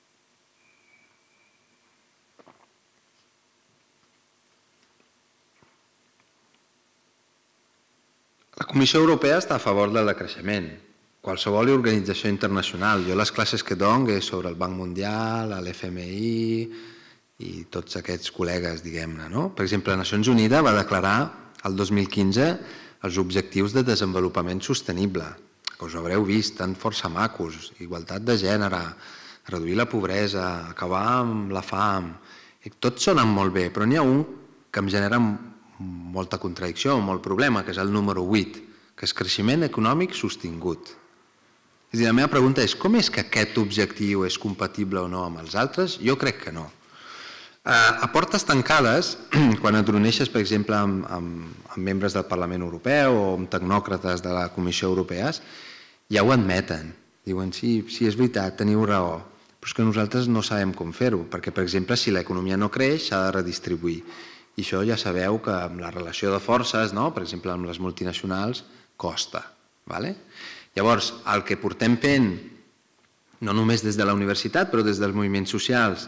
La Comissió Europea està a favor del decreixement. Qualsevol organització internacional. Jo les classes que dono és sobre el Banc Mundial, l'FMI i tots aquests col·legues, diguem-ne. Per exemple, Nacions Unides va declarar el 2015 els objectius de desenvolupament sostenible, que us haureu vist, tan força macos, igualtat de gènere, reduir la pobresa, acabar amb la fam. Tots sonen molt bé, però n'hi ha un que em genera molta contradicció, molt problema, que és el número 8, que és creixement econòmic sostingut. És a dir, la meva pregunta és, com és que aquest objectiu és compatible o no amb els altres? Jo crec que no. A portes tancades, quan et reuneixes, per exemple, amb membres del Parlament Europeu o amb tecnòcrates de la Comissió Europea, ja ho admeten. Diuen, sí, és veritat, teniu raó, però és que nosaltres no sabem com fer-ho, perquè, per exemple, si l'economia no creix, s'ha de redistribuir. I això ja sabeu que amb la relació de forces, per exemple, amb les multinacionals, costa. Llavors, el que portem fent, no només des de la universitat, però des dels moviments socials,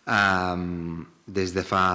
des de fa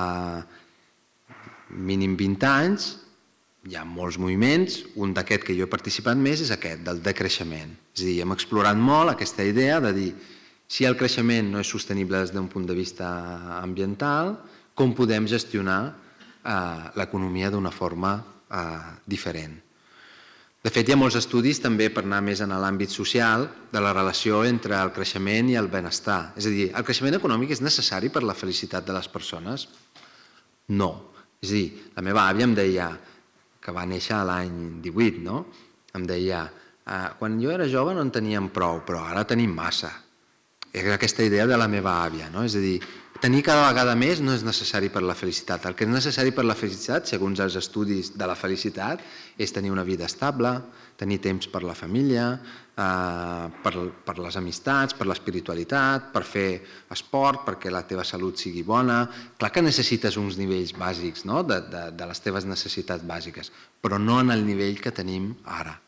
mínim 20 anys, hi ha molts moviments, un d'aquest que jo he participat més és aquest, del decreixement. És a dir, hem explorat molt aquesta idea de dir, si el creixement no és sostenible des d'un punt de vista ambiental, com podem gestionar l'economia d'una forma diferent. De fet, hi ha molts estudis també per anar més en l'àmbit social de la relació entre el creixement i el benestar. És a dir, el creixement econòmic és necessari per la felicitat de les persones? No. És a dir, la meva àvia em deia, que va néixer l'any 18, no? Em deia, quan jo era jove no en teníem prou, però ara tenim massa. Era aquesta idea de la meva àvia, no? És a dir, tenir cada vegada més no és necessari per la felicitat. El que és necessari per la felicitat, segons els estudis de la felicitat, és tenir una vida estable, tenir temps per la família, per les amistats, per l'espiritualitat, per fer esport, perquè la teva salut sigui bona. Clar que necessites uns nivells bàsics de les teves necessitats bàsiques, però no en el nivell que tenim ara.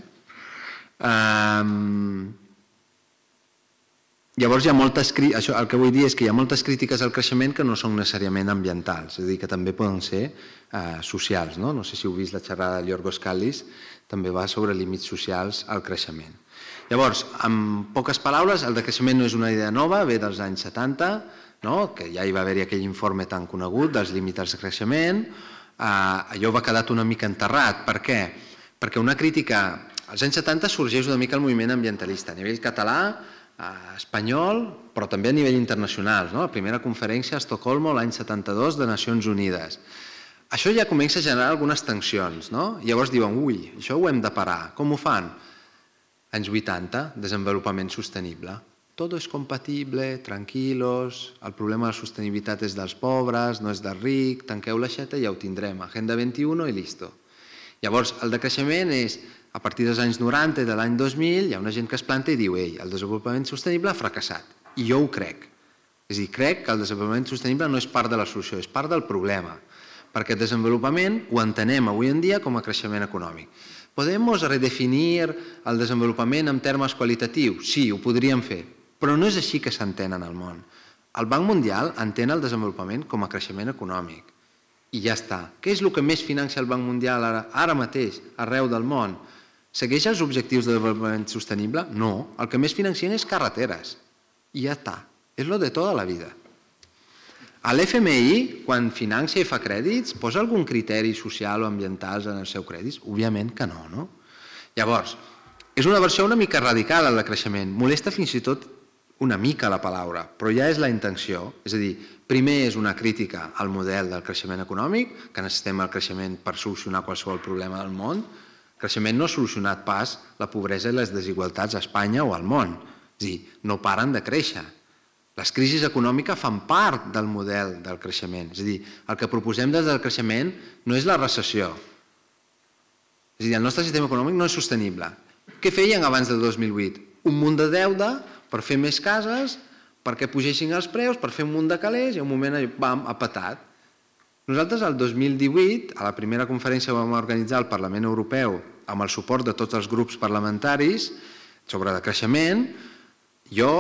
Llavors, el que vull dir és que hi ha moltes crítiques al creixement que no són necessàriament ambientals, és a dir, que també poden ser socials. No sé si heu vist la xerrada de Giorgos Kallis, també va sobre límits socials al creixement. Llavors, en poques paraules, el decreixement no és una idea nova, ve dels anys 70, que ja hi va haver-hi aquell informe tan conegut dels límits de creixement. Allò va quedar una mica enterrat. Per què? Perquè una crítica... Als anys 70 sorgeix una mica el moviment ambientalista a nivell català, espanyol, però també a nivell internacional. La primera conferència a Estocolmo l'any 72 de Nacions Unides. Això ja comença a generar algunes tensions. Llavors diuen, ui, això ho hem de parar. Com ho fan? Anys 80, desenvolupament sostenible. Todo es compatible, tranquilos, el problema de la sostenibilitat és dels pobres, no és del ric, tanqueu l'aixeta i ja ho tindrem. Agenda 21 i listo. Llavors, el decreixement és... A partir dels anys 90 i de l'any 2000 hi ha una gent que es planta i diu el desenvolupament sostenible ha fracassat. I jo ho crec. És a dir, crec que el desenvolupament sostenible no és part de la solució, és part del problema. Perquè el desenvolupament ho entenem avui en dia com a creixement econòmic. Podem redefinir el desenvolupament en termes qualitatius? Sí, ho podríem fer, però no és així que s'entén en el món. El Banc Mundial entén el desenvolupament com a creixement econòmic. I ja està. Què és el que més financia el Banc Mundial ara mateix, arreu del món? Segueix els objectius de desenvolupament sostenible? No. El que més financien és carreteres. I ja està. És lo de tota la vida. L'FMI, quan financia i fa crèdits, posa algun criteri social o ambiental en els seus crèdits? Òbviament que no. Llavors, És una versió una mica radical, el de creixement. Molesta fins i tot una mica la paraula, però ja és la intenció. És a dir, primer és una crítica al model del creixement econòmic, que necessitem el creixement per solucionar qualsevol problema del món. El creixement no ha solucionat pas la pobresa i les desigualtats a Espanya o al món. És a dir, no paren de créixer. Les crisis econòmiques fan part del model del creixement. És a dir, el que proposem des del creixement no és la recessió. És a dir, el nostre sistema econòmic no és sostenible. Què feien abans del 2008? Un munt de deute per fer més cases, perquè pugessin els preus, per fer un munt de calés, i un moment, bam, ha patat. Nosaltres, el 2018, a la primera conferència que vam organitzar al Parlament Europeu, amb el suport de tots els grups parlamentaris sobre creixement, jo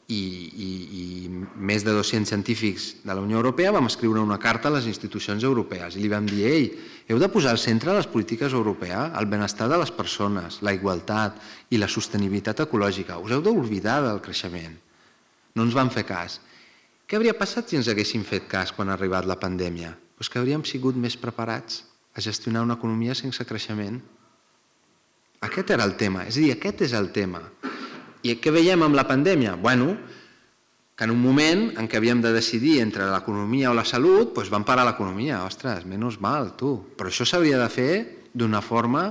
i més de 200 científics de la Unió Europea vam escriure una carta a les institucions europees i li vam dir: ei, heu de posar al centre de les polítiques europees el benestar de les persones, la igualtat i la sostenibilitat ecològica. Us heu d'oblidar del creixement. No ens van fer cas. Què hauria passat si ens haguéssim fet cas quan ha arribat la pandèmia? Doncs que hauríem sigut més preparats a gestionar una economia sense creixement. Aquest era el tema, és a dir, aquest és el tema. I què veiem amb la pandèmia? Bueno, que en un moment en què havíem de decidir entre l'economia o la salut, doncs vam parar l'economia. Ostres, menys mal, tu. Però això s'hauria de fer d'una forma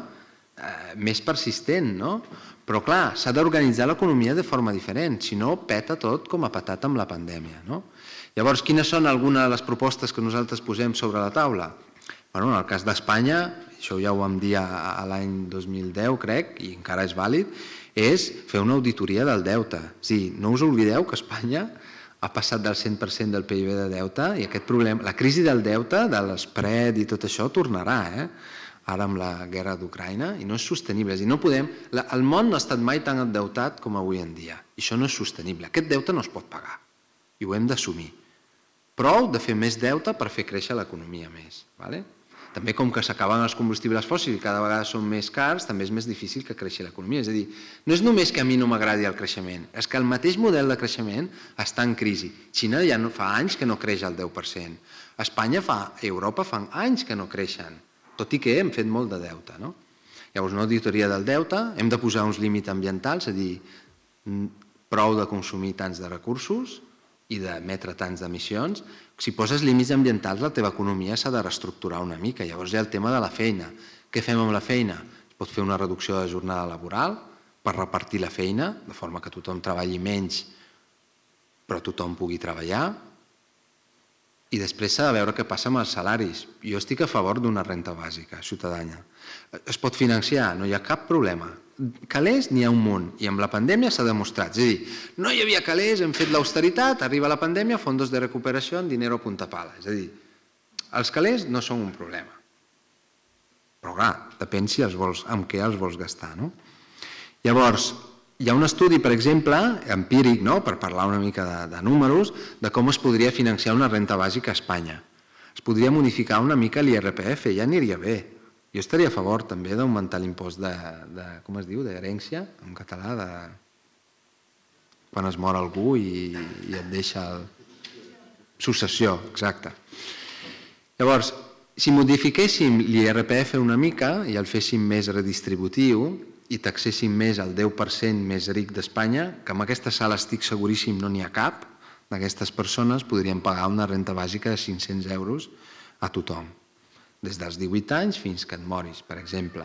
més persistent, no? Però clar, s'ha d'organitzar l'economia de forma diferent, si no peta tot com ha petat amb la pandèmia, no? Llavors, quines són algunes de les propostes que nosaltres posem sobre la taula? Bueno, en el cas d'Espanya, això ja ho vam dir a l'any 2010, crec, i encara és vàlid, és fer una auditoria del deute. És a dir, no us oblideu que Espanya ha passat del 100% del PIB de deute i aquest problema, la crisi del deute, de l'espread i tot això, tornarà, ara amb la guerra d'Ucraïna, i no és sostenible. És a dir, no podem... El món no ha estat mai tan endeutat com avui en dia, i això no és sostenible. Aquest deute no es pot pagar, i ho hem d'assumir. Prou de fer més deute per fer créixer l'economia més. També com que s'acaben els combustibles fòssils i cada vegada són més cars, també és més difícil que creixi l'economia. És a dir, no és només que a mi no m'agradi el creixement, és que el mateix model de creixement està en crisi. Xina ja fa anys que no creix al 10%. Espanya Europa fa anys que no creixen, tot i que hem fet molt de deute. Llavors, una auditoria del deute, hem de posar uns límits ambientals, és a dir, prou de consumir tants de recursos i d'emetre tants d'emissions. Si poses límits ambientals, la teva economia s'ha de reestructurar una mica. Llavors hi ha el tema de la feina. Què fem amb la feina? Es pot fer una reducció de jornada laboral per repartir la feina, de forma que tothom treballi menys, però tothom pugui treballar. I després s'ha de veure què passa amb els salaris. Jo estic a favor d'una renda bàsica ciutadana. Es pot financiar, no hi ha cap problema. Calés n'hi ha un munt, i amb la pandèmia s'ha demostrat. És a dir, no hi havia calés, hem fet l'austeritat, arriba la pandèmia, fondos de recuperació, dinero a punta pala. És a dir, els calés no són un problema. Però clar, depèn si amb què els vols gastar. Llavors, hi ha un estudi, per exemple, empíric, per parlar una mica de números, de com es podria financiar una renda bàsica a Espanya. Es podria modificar una mica l'IRPF, ja aniria bé. Jo estaria a favor també d'augmentar l'impost com es diu, d'herència, en català, quan es mor algú i et deixa successió, exacte. Llavors, si modifiquéssim l'IRPF una mica i el féssim més redistributiu i taxéssim més el 10% més ric d'Espanya, que en aquesta sala estic seguríssim no n'hi ha cap d'aquestes persones, podrien pagar una renda bàsica de 500 euros a tothom, des dels 18 anys fins que et moris, per exemple,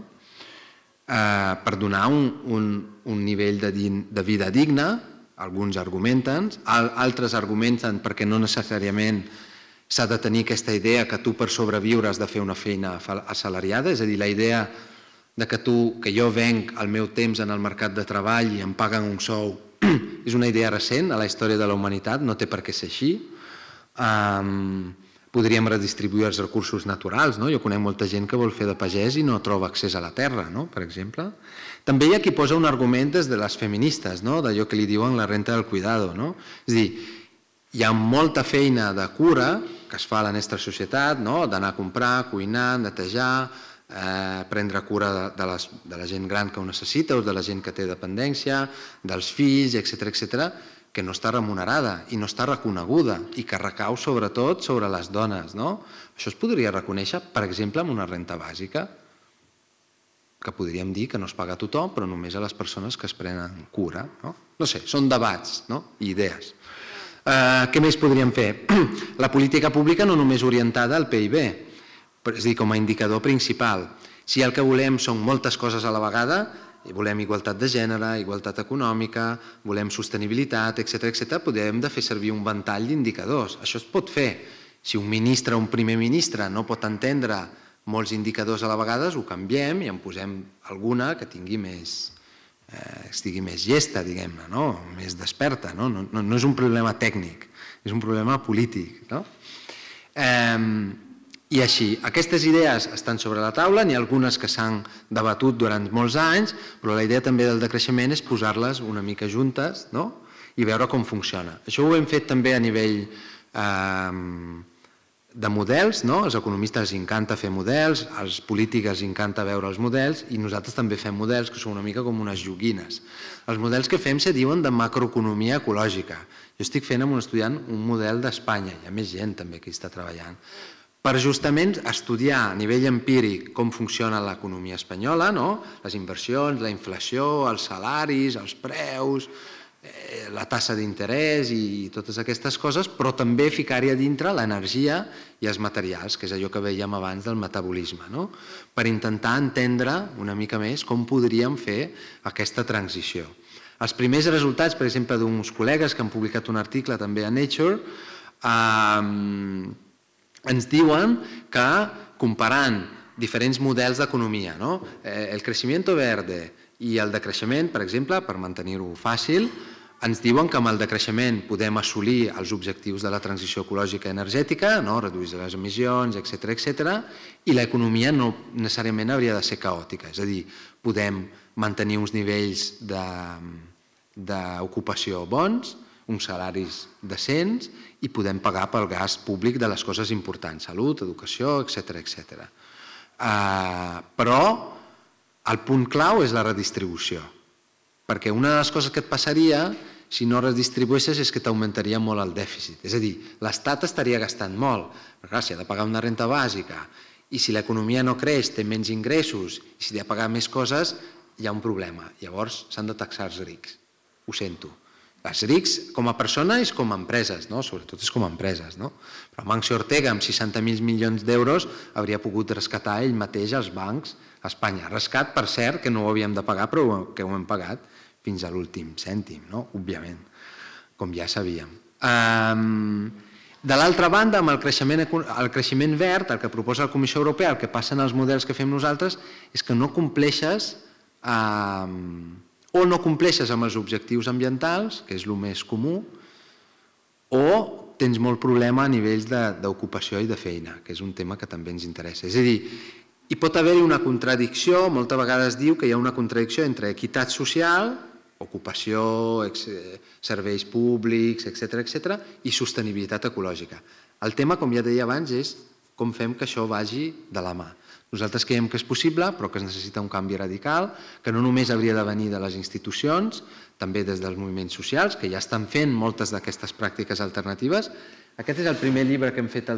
per donar un nivell de vida digne. Alguns argumenten, altres argumenten perquè no necessàriament s'ha de tenir aquesta idea que tu per sobreviure has de fer una feina assalariada, és a dir, la idea que jo venc el meu temps en el mercat de treball i em paguen un sou és una idea recent a la història de la humanitat, no té per què ser així. Podríem redistribuir els recursos naturals. Jo conec molta gent que vol fer de pagès i no troba accés a la terra, per exemple. També hi ha qui posa un argument des de les feministes, d'allò que li diuen la renta del cuidado. És a dir, hi ha molta feina de cura que es fa a la nostra societat, d'anar a comprar, cuinar, netejar, prendre cura de la gent gran que ho necessita o de la gent que té dependència, dels fills, etc., que no està remunerada i no està reconeguda i que recau sobretot sobre les dones. Això es podria reconèixer, per exemple, amb una renda bàsica. que podríem dir que no es paga a tothom, però només a les persones que es prenen cura. No sé, són debats i idees. Què més podríem fer? La política pública no només orientada al PIB, és a dir, com a indicador principal. Si el que volem són moltes coses a la vegada, volem igualtat de gènere, igualtat econòmica, volem sostenibilitat, etc., podem de fer servir un ventall d'indicadors. Això es pot fer. Si un ministre o un primer ministre no pot entendre molts indicadors a la vegada, ho canviem i en posem alguna que estigui més llesta, diguem-ne, més desperta. No és un problema tècnic, és un problema polític. I així, aquestes idees estan sobre la taula, n'hi ha algunes que s'han debatut durant molts anys, però la idea també del decreixement és posar-les una mica juntes i veure com funciona. Això ho hem fet també a nivell de models, als economistes els encanta fer models, als polítics els encanta veure els models i nosaltres també fem models que són una mica com unes joguines. Els models que fem se diuen de macroeconomia ecològica. Jo estic fent amb un estudiant un model d'Espanya, hi ha més gent també que hi està treballant, per justament estudiar a nivell empíric com funciona l'economia espanyola, les inversions, la inflació, els salaris, els preus, la tassa d'interès i totes aquestes coses, però també ficar-hi a dintre l'energia i els materials, que és allò que veiem abans del metabolisme, per intentar entendre una mica més com podríem fer aquesta transició. Els primers resultats, per exemple, d'uns col·legues que han publicat un article també a Nature, ens diuen que comparant diferents models d'economia, el crecimiento verde i el decreixement, per exemple, per mantenir-ho fàcil, ens diuen que amb el decreixement podem assolir els objectius de la transició ecològica i energètica, reduir les emissions, etc., i l'economia no necessàriament hauria de ser caòtica, és a dir, podem mantenir uns nivells d'ocupació bons, uns salaris decents i podem pagar pel gas públic de les coses importants, salut, educació, etc. Però el punt clau és la redistribució, perquè una de les coses que et passaria si no redistribueixes és que t'augmentaria molt el dèficit. És a dir, l'Estat estaria gastant molt, però clar, si ha de pagar una renta bàsica i si l'economia no creix, té menys ingressos i si ha de pagar més coses, hi ha un problema. Llavors s'han de taxar els rics. Ho sento. Els rics com a persones i com a empreses, sobretot és com a empreses. Però Mancio Ortega amb 60.000 milions d'euros hauria pogut rescatar ell mateix els bancs a Espanya. Rescat, per cert, que no ho havíem de pagar, però que ho hem pagat fins a l'últim cèntim, òbviament, com ja sabíem. De l'altra banda, amb el creixement verd, el que proposa la Comissió Europea, el que passa en els models que fem nosaltres, és que no compleixes o no compleixes amb els objectius ambientals, que és el més comú, o tens molt problema a nivells d'ocupació i de feina, que és un tema que també ens interessa. És a dir, hi pot haver-hi una contradicció, moltes vegades diu que hi ha una contradicció entre equitat social, ocupació, serveis públics, etc., i sostenibilitat ecològica. El tema, com ja deia abans, és com fem que això vagi de la mà. Nosaltres creiem que és possible, però que es necessita un canvi radical, que no només hauria de venir de les institucions, també des dels moviments socials, que ja estan fent moltes d'aquestes pràctiques alternatives. Aquest és el primer llibre que hem fet el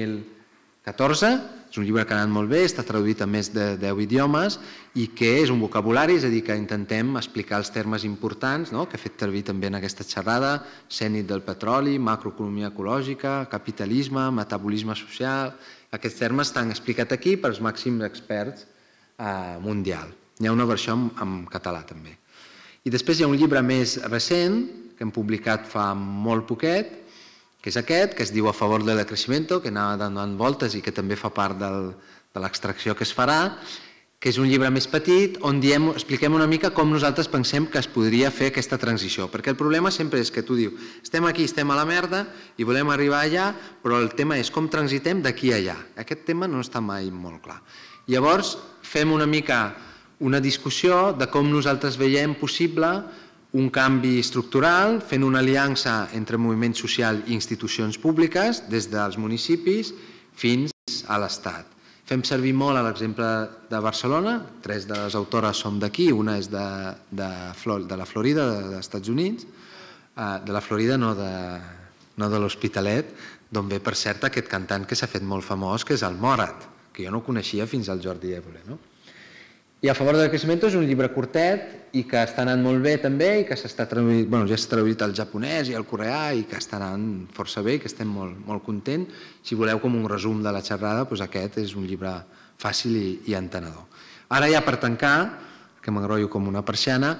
2014, és un llibre que ha anat molt bé, està traduït a més de 10 idiomes i que és un vocabulari, és a dir, que intentem explicar els termes importants, que he fet servir també en aquesta xerrada, cènit del petroli, macroeconomia ecològica, capitalisme, metabolisme social. Aquests termes estan explicats aquí pels màxims experts mundial. Hi ha una versió en català també. I després hi ha un llibre més recent que hem publicat fa molt poquet, que és aquest, que es diu A favor del decreixement, que anava donant voltes i que també fa part de l'extracció que es farà, que és un llibre més petit on expliquem una mica com nosaltres pensem que es podria fer aquesta transició. Perquè el problema sempre és que tu dius, estem aquí, estem a la merda i volem arribar allà, però el tema és com transitem d'aquí a allà. Aquest tema no està mai molt clar. Llavors fem una mica una discussió de com nosaltres veiem possible un canvi estructural, fent una aliança entre moviment social i institucions públiques, des dels municipis fins a l'Estat. Fem servir molt l'exemple de Barcelona, 3 de les autores som d'aquí, una és de la Florida, dels Estats Units, de la Florida, no de l'Hospitalet, d'on ve, per cert, aquest cantant que s'ha fet molt famós, que és el Morat, que jo no coneixia fins al Jordi Évole. I A favor del creixement és un llibre curtet i que està anant molt bé també i que s'està traduït, ja s'ha traduït al japonès i al coreà i que està anant força bé i que estem molt contents. Si voleu com un resum de la xerrada, aquest és un llibre fàcil i entenedor. Ara ja per tancar, que m'enrotllo com una persiana,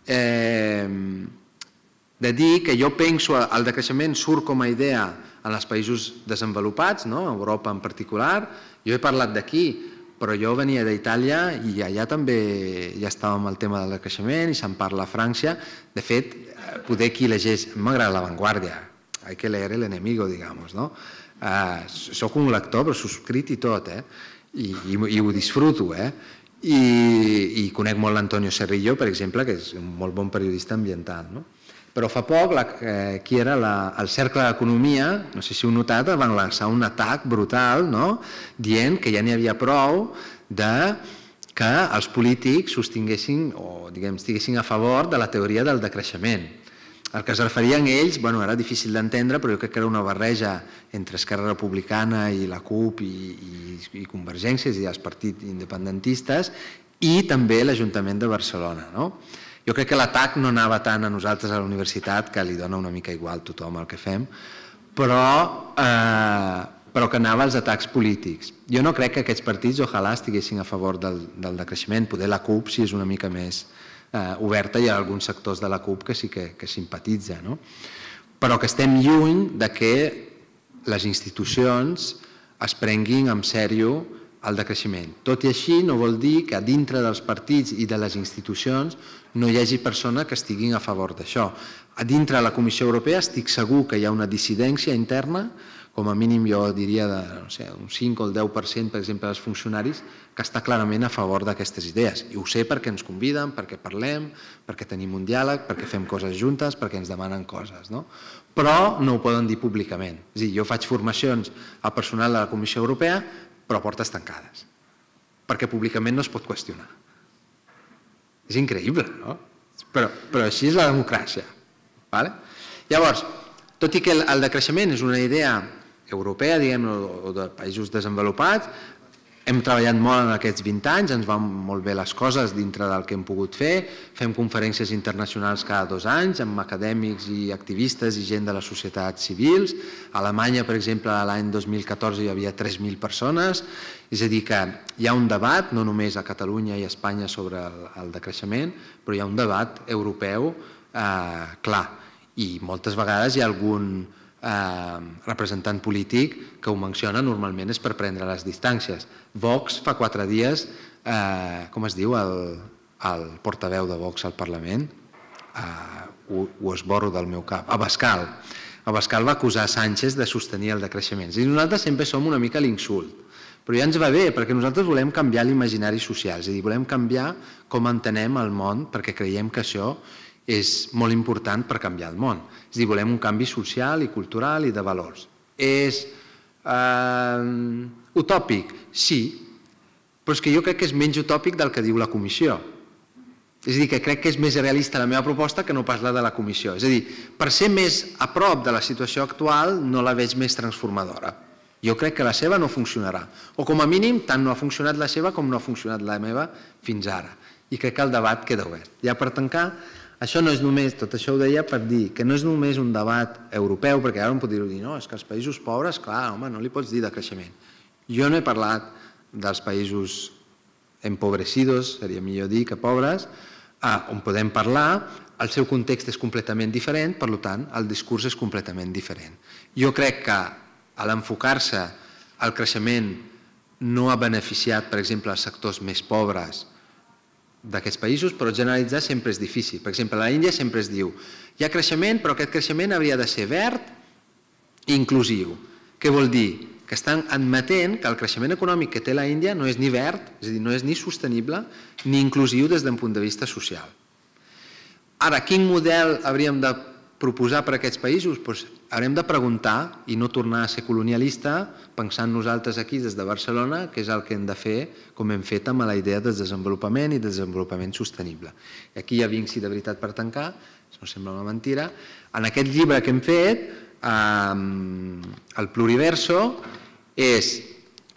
de dir que jo penso el decreixement surt com a idea en els països desenvolupats, Europa en particular. Jo he parlat d'aquí, però jo venia d'Itàlia i allà també ja estàvem al tema del decreixement i se'n parla a França. De fet, poder qui llegeix, m'agrada La Vanguardia, hay que leer el enemigo, digamos, no? Soc un lector, però subscrit i tot, i ho disfruto, i conec molt l'Antonio Serrillo, per exemple, que és un molt bon periodista ambiental, no? Però fa poc, qui era el Cercle d'Economia, no sé si heu notat, van lançar un atac brutal, dient que ja n'hi havia prou que els polítics sostinguessin o estiguessin a favor de la teoria del decreixement. El que es referien ells, era difícil d'entendre, però jo crec que era una barreja entre Esquerra Republicana i la CUP i Convergència, és a dir, els partits independentistes, i també l'Ajuntament de Barcelona, Jo crec que l'atac no anava tant a nosaltres a la universitat, que li dona una mica igual tothom el que fem, però que anava als atacs polítics. Jo no crec que aquests partits ojalà estiguessin a favor del decreixement, poder la CUP si és una mica més oberta, hi ha alguns sectors de la CUP que sí que simpatitza, però que estem lluny de que les institucions es prenguin en sèrio el decreixement. Tot i així no vol dir que dintre dels partits i de les institucions no hi hagi persones que estiguin a favor d'això. A dintre de la Comissió Europea estic segur que hi ha una dissidència interna, com a mínim jo diria un 5 o el 10%, per exemple, dels funcionaris, que està clarament a favor d'aquestes idees. I ho sé perquè ens conviden, perquè parlem, perquè tenim un diàleg, perquè fem coses juntes, perquè ens demanen coses. Però no ho poden dir públicament. És a dir, jo faig formacions al personal de la Comissió Europea, però a portes tancades, perquè públicament no es pot qüestionar. És increïble, no? Però així és la democràcia. Llavors, tot i que el decreixement és una idea europea, o de països desenvolupats, hem treballat molt en aquests 20 anys, ens van molt bé les coses dintre del que hem pogut fer, fem conferències internacionals cada 2 anys amb acadèmics i activistes i gent de les societats civils. A Alemanya, per exemple, l'any 2014 hi havia 3.000 persones, és a dir que hi ha un debat, no només a Catalunya i a Espanya sobre el decreixement, però hi ha un debat europeu clar, i moltes vegades hi ha algun representant polític que ho menciona, normalment és per prendre les distàncies. Vox fa 4 dies, com es diu el portaveu de Vox al Parlament? Ho esborro del meu cap. Abascal. Abascal va acusar Sánchez de sostenir el decreixement. I nosaltres sempre som una mica l'insult, però ja ens va bé, perquè nosaltres volem canviar l'imaginari social, és a dir, volem canviar com entenem el món, perquè creiem que això és molt important per canviar el món. És a dir, volem un canvi social i cultural i de valors. És utòpic? Sí, però és que jo crec que és menys utòpic del que diu la Comissió. És a dir, que crec que és més realista la meva proposta que no pas la de la Comissió. És a dir, per ser més a prop de la situació actual no la veig més transformadora. Jo crec que la seva no funcionarà. O com a mínim, tant no ha funcionat la seva com no ha funcionat la meva fins ara. I crec que el debat queda obert. Ja per tancar, això no és només, tot això ho deia per dir, que no és només un debat europeu, perquè ara em podríeu dir, no, és que els països pobres, clar, home, no li pots dir de creixement. Jo no he parlat dels països empobrecidos, seria millor dir que pobres, on podem parlar, el seu context és completament diferent, per tant, el discurs és completament diferent. Jo crec que a l'enfocar-se el creixement no ha beneficiat, per exemple, els sectors més pobres d'aquests països, però generalitzar sempre és difícil. Per exemple, a l'Índia sempre es diu hi ha creixement, però aquest creixement hauria de ser verd i inclusiu. Què vol dir? Que estan admetent que el creixement econòmic que té l'Índia no és ni verd, és a dir, no és ni sostenible ni inclusiu des d'un punt de vista social. Ara, quin model hauríem de proposar per a aquests països? Doncs haurem de preguntar i no tornar a ser colonialista pensant nosaltres aquí des de Barcelona que és el que hem de fer com hem fet amb la idea de desenvolupament i desenvolupament sostenible. I aquí ja vinc, si de veritat per tancar, no sembla una mentira, en aquest llibre que hem fet, el Pluriverso, és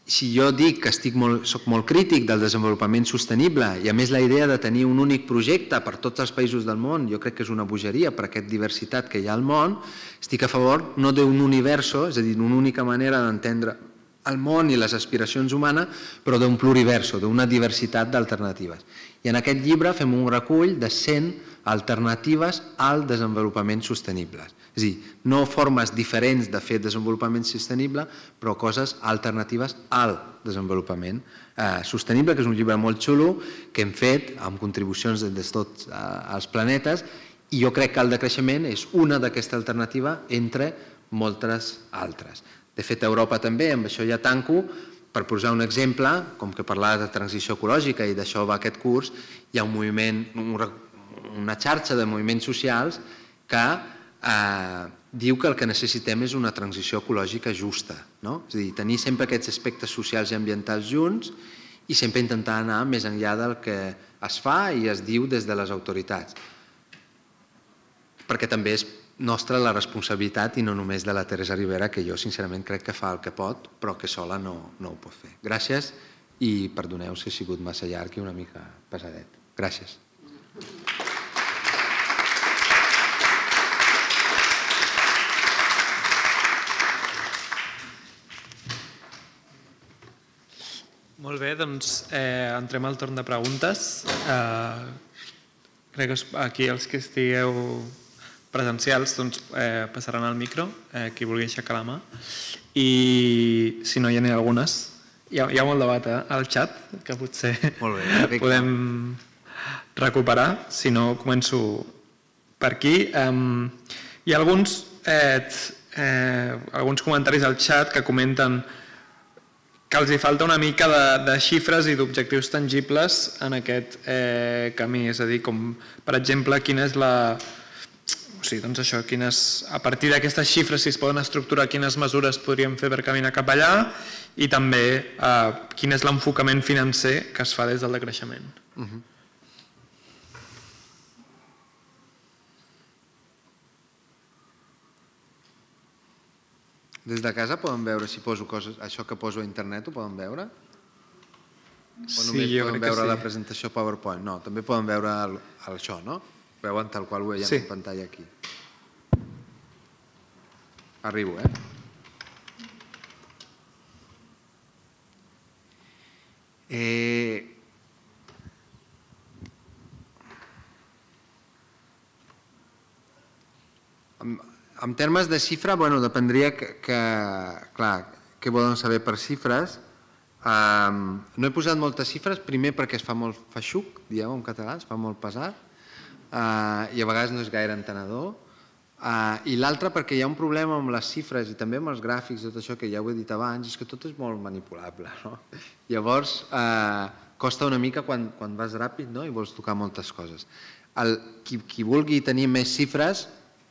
si jo dic que soc molt crític del desenvolupament sostenible i a més la idea de tenir un únic projecte per tots els països del món jo crec que és una bogeria per aquesta diversitat que hi ha al món, estic a favor no d'un universo, és a dir, d'una única manera d'entendre el món i les aspiracions humanes, però d'un pluriverso, d'una diversitat d'alternatives. I en aquest llibre fem un recull de 100 alternatives al desenvolupament sostenible. És a dir, no formes diferents de fer desenvolupament sostenible, però coses alternatives al desenvolupament sostenible, que és un llibre molt xulo que hem fet amb contribucions de tots els planetes i jo crec que el decreixement és una d'aquesta alternativa entre moltes altres. De fet, a Europa també, amb això ja tanco, per posar un exemple, com que parlava de transició ecològica i d'això va aquest curs, hi ha un moviment, una xarxa de moviments socials que diu que el que necessitem és una transició ecològica justa. És a dir, tenir sempre aquests aspectes socials i ambientals junts i sempre intentar anar més enllà del que es fa i es diu des de les autoritats. Perquè també és nostra la responsabilitat i no només de la Teresa Ribera, que jo sincerament crec que fa el que pot, però que sola no ho pot fer. Gràcies i perdoneu si he sigut massa llarg i una mica pesadet. Gràcies. Molt bé, doncs entrem al torn de preguntes. Crec que aquí els que estigueu presencials passaran al micro, qui vulgui aixecar la mà. I si no, ja n'hi ha algunes. Hi ha molt debat al xat, que potser podem recuperar. Si no, començo per aquí. Hi ha alguns comentaris al xat que comenten que els hi falta una mica de xifres i d'objectius tangibles en aquest camí. És a dir, com per exemple, quina és la... O sigui, doncs això, a partir d'aquestes xifres, si es poden estructurar, quines mesures podríem fer per caminar cap allà i també quin és l'enfocament financer que es fa des del decreixement. Des de casa poden veure si poso coses, això que poso a internet ho poden veure? O només poden veure la presentació PowerPoint? No, també poden veure això, no? Veuen tal qual ho veiem en pantalla aquí. Arribo, En termes de xifra, dependria clar, què volen saber per xifres. No he posat moltes xifres, primer perquè es fa molt feixuc, dieu en català, es fa molt pesat, i a vegades no és gaire entenedor, i l'altre perquè hi ha un problema amb les xifres i també amb els gràfics i tot això que ja ho he dit abans, és que tot és molt manipulable. Llavors costa una mica quan vas ràpid i vols tocar moltes coses. Qui vulgui tenir més xifres,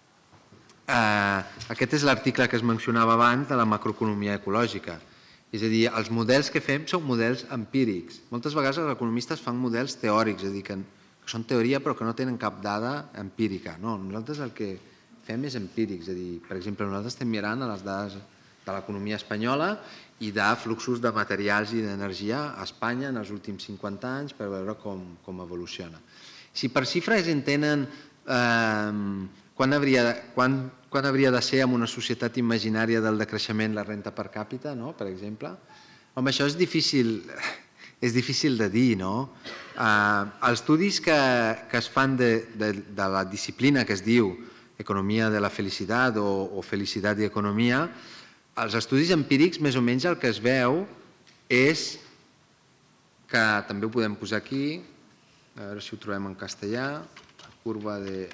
aquest és l'article que es mencionava abans de la macroeconomia ecològica. És a dir, els models que fem són models empírics. Moltes vegades els economistes fan models teòrics, és a dir, que són teoria però que no tenen cap dada empírica. No, nosaltres el que fem és empíric, és a dir, per exemple, nosaltres estem mirant les dades de l'economia espanyola i de fluxos de materials i d'energia a Espanya en els últims 50 anys per veure com evoluciona. Si per xifres entenen quan hauria de ser en una societat imaginària del decreixement la renta per càpita, per exemple, home, això és difícil de dir, no? Els estudis que es fan de la disciplina que es diu economia de la felicitat o felicitat i economia, els estudis empírics més o menys el que es veu és que també ho podem posar aquí, a veure si ho trobem en castellà, curva de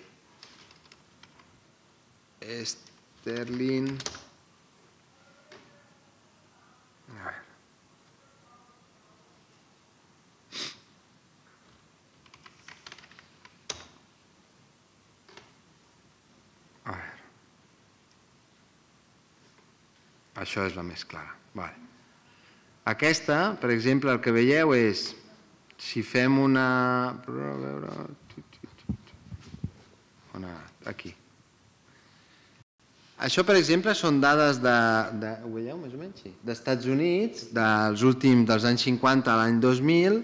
Sterling. Això és la més clara. Aquesta, per exemple, el que veieu és, si fem una... Aquí. Això, per exemple, són dades de... Ho veieu, més o menys? d'Estats Units, dels anys 50 a l'any 2000,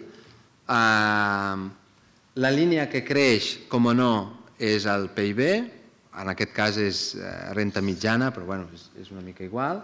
la línia que creix, com o no, és el PIB, en aquest cas és renta mitjana, però bueno, és una mica igual,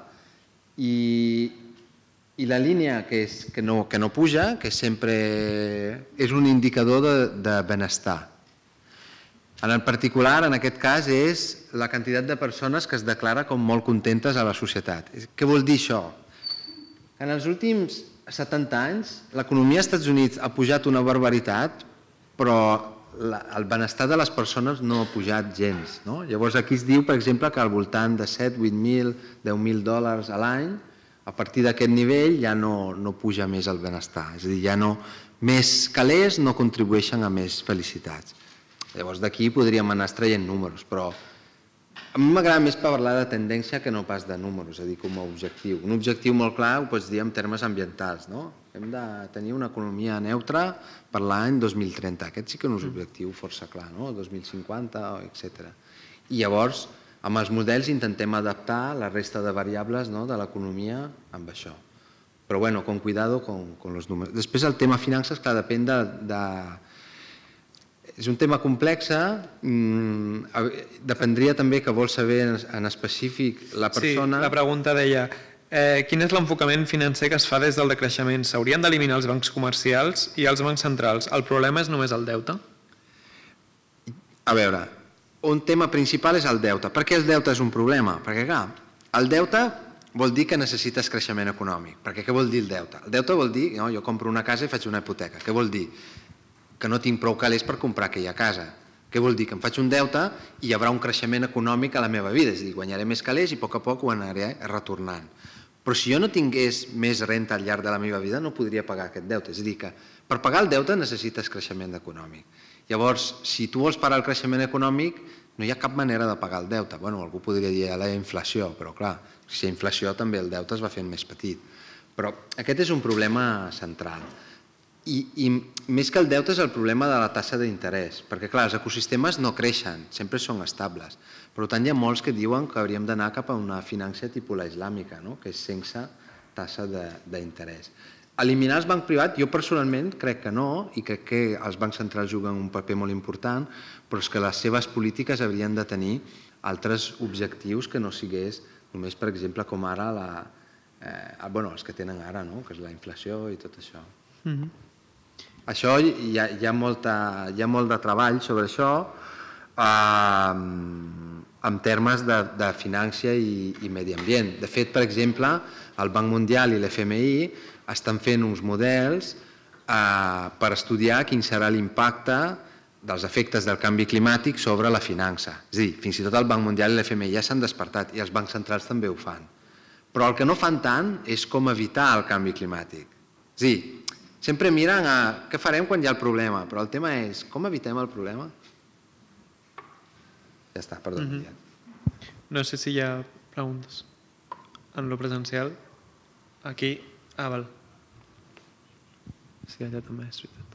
i la línia que no puja, que sempre és un indicador de benestar. En particular, en aquest cas, és la quantitat de persones que es declara com molt contentes a la societat. Què vol dir això? En els últims 70 anys, l'economia als Estats Units ha pujat una barbaritat, però el benestar de les persones no ha pujat gens. Llavors, aquí es diu, per exemple, que al voltant de 7, 8.000, 10.000 dòlars a l'any, a partir d'aquest nivell ja no puja més el benestar. És a dir, ja no, més calés no contribueixen a més felicitats. Llavors d'aquí podríem anar extraient números, però a mi m'agrada més parlar de tendència que no pas de números, és a dir, com a objectiu. Un objectiu molt clar ho pots dir en termes ambientals, no? Hem de tenir una economia neutra per l'any 2030. Aquest sí que és un objectiu força clar, no? 2050, etc. I llavors, amb els models intentem adaptar la resta de variables de l'economia amb això. Però, bueno, con cuidado con los números. Després el tema finances, clar, depèn de... És un tema complex, dependria també que vols saber en específic la persona... Sí, la pregunta deia, quin és l'enfocament financer que es fa des del decreixement? S'haurien d'eliminar els bancs comercials i els bancs centrals. El problema és només el deute? A veure, un tema principal és el deute. Per què el deute és un problema? Perquè, clar, el deute vol dir que necessites creixement econòmic. Perquè què vol dir el deute? El deute vol dir, jo compro una casa i faig una hipoteca. Què vol dir? Que no tinc prou calés per comprar aquella casa. Què vol dir? Que em faig un deute i hi haurà un creixement econòmic a la meva vida, és a dir, guanyaré més calés i a poc ho anaré retornant. Però si jo no tingués més renta al llarg de la meva vida no podria pagar aquest deute, és a dir, que per pagar el deute necessites creixement econòmic. Llavors, si tu vols parar el creixement econòmic, no hi ha cap manera de pagar el deute. Bueno, algú podria dir la inflació, però clar, si hi ha inflació també el deute es va fent més petit. Però aquest és un problema central. I més que el deute és el problema de la tassa d'interès, perquè clar, els ecosistemes no creixen, sempre són estables. Per tant, hi ha molts que diuen que hauríem d'anar cap a una finança tipus la islàmica, que és sense tassa d'interès. Eliminar els bancs privats, jo personalment crec que no, i crec que els bancs centrals juguen un paper molt important, però és que les seves polítiques haurien de tenir altres objectius que no sigués només, per exemple, com ara els que tenen ara, que és la inflació i tot això. Això hi ha molt de treball sobre això en termes de finància i medi ambient. De fet, per exemple, el Banc Mundial i l'FMI estan fent uns models per estudiar quin serà l'impacte dels efectes del canvi climàtic sobre la finança. És a dir, fins i tot el Banc Mundial i l'FMI ja s'han despertat i els bancs centrals també ho fan. Però el que no fan tant és com evitar el canvi climàtic. És a dir, sempre miren a què farem quan hi ha el problema, però el tema és com evitem el problema? Ja està, perdó. No sé si hi ha preguntes. En lo presencial, aquí, val. Sí, allà també és veritat.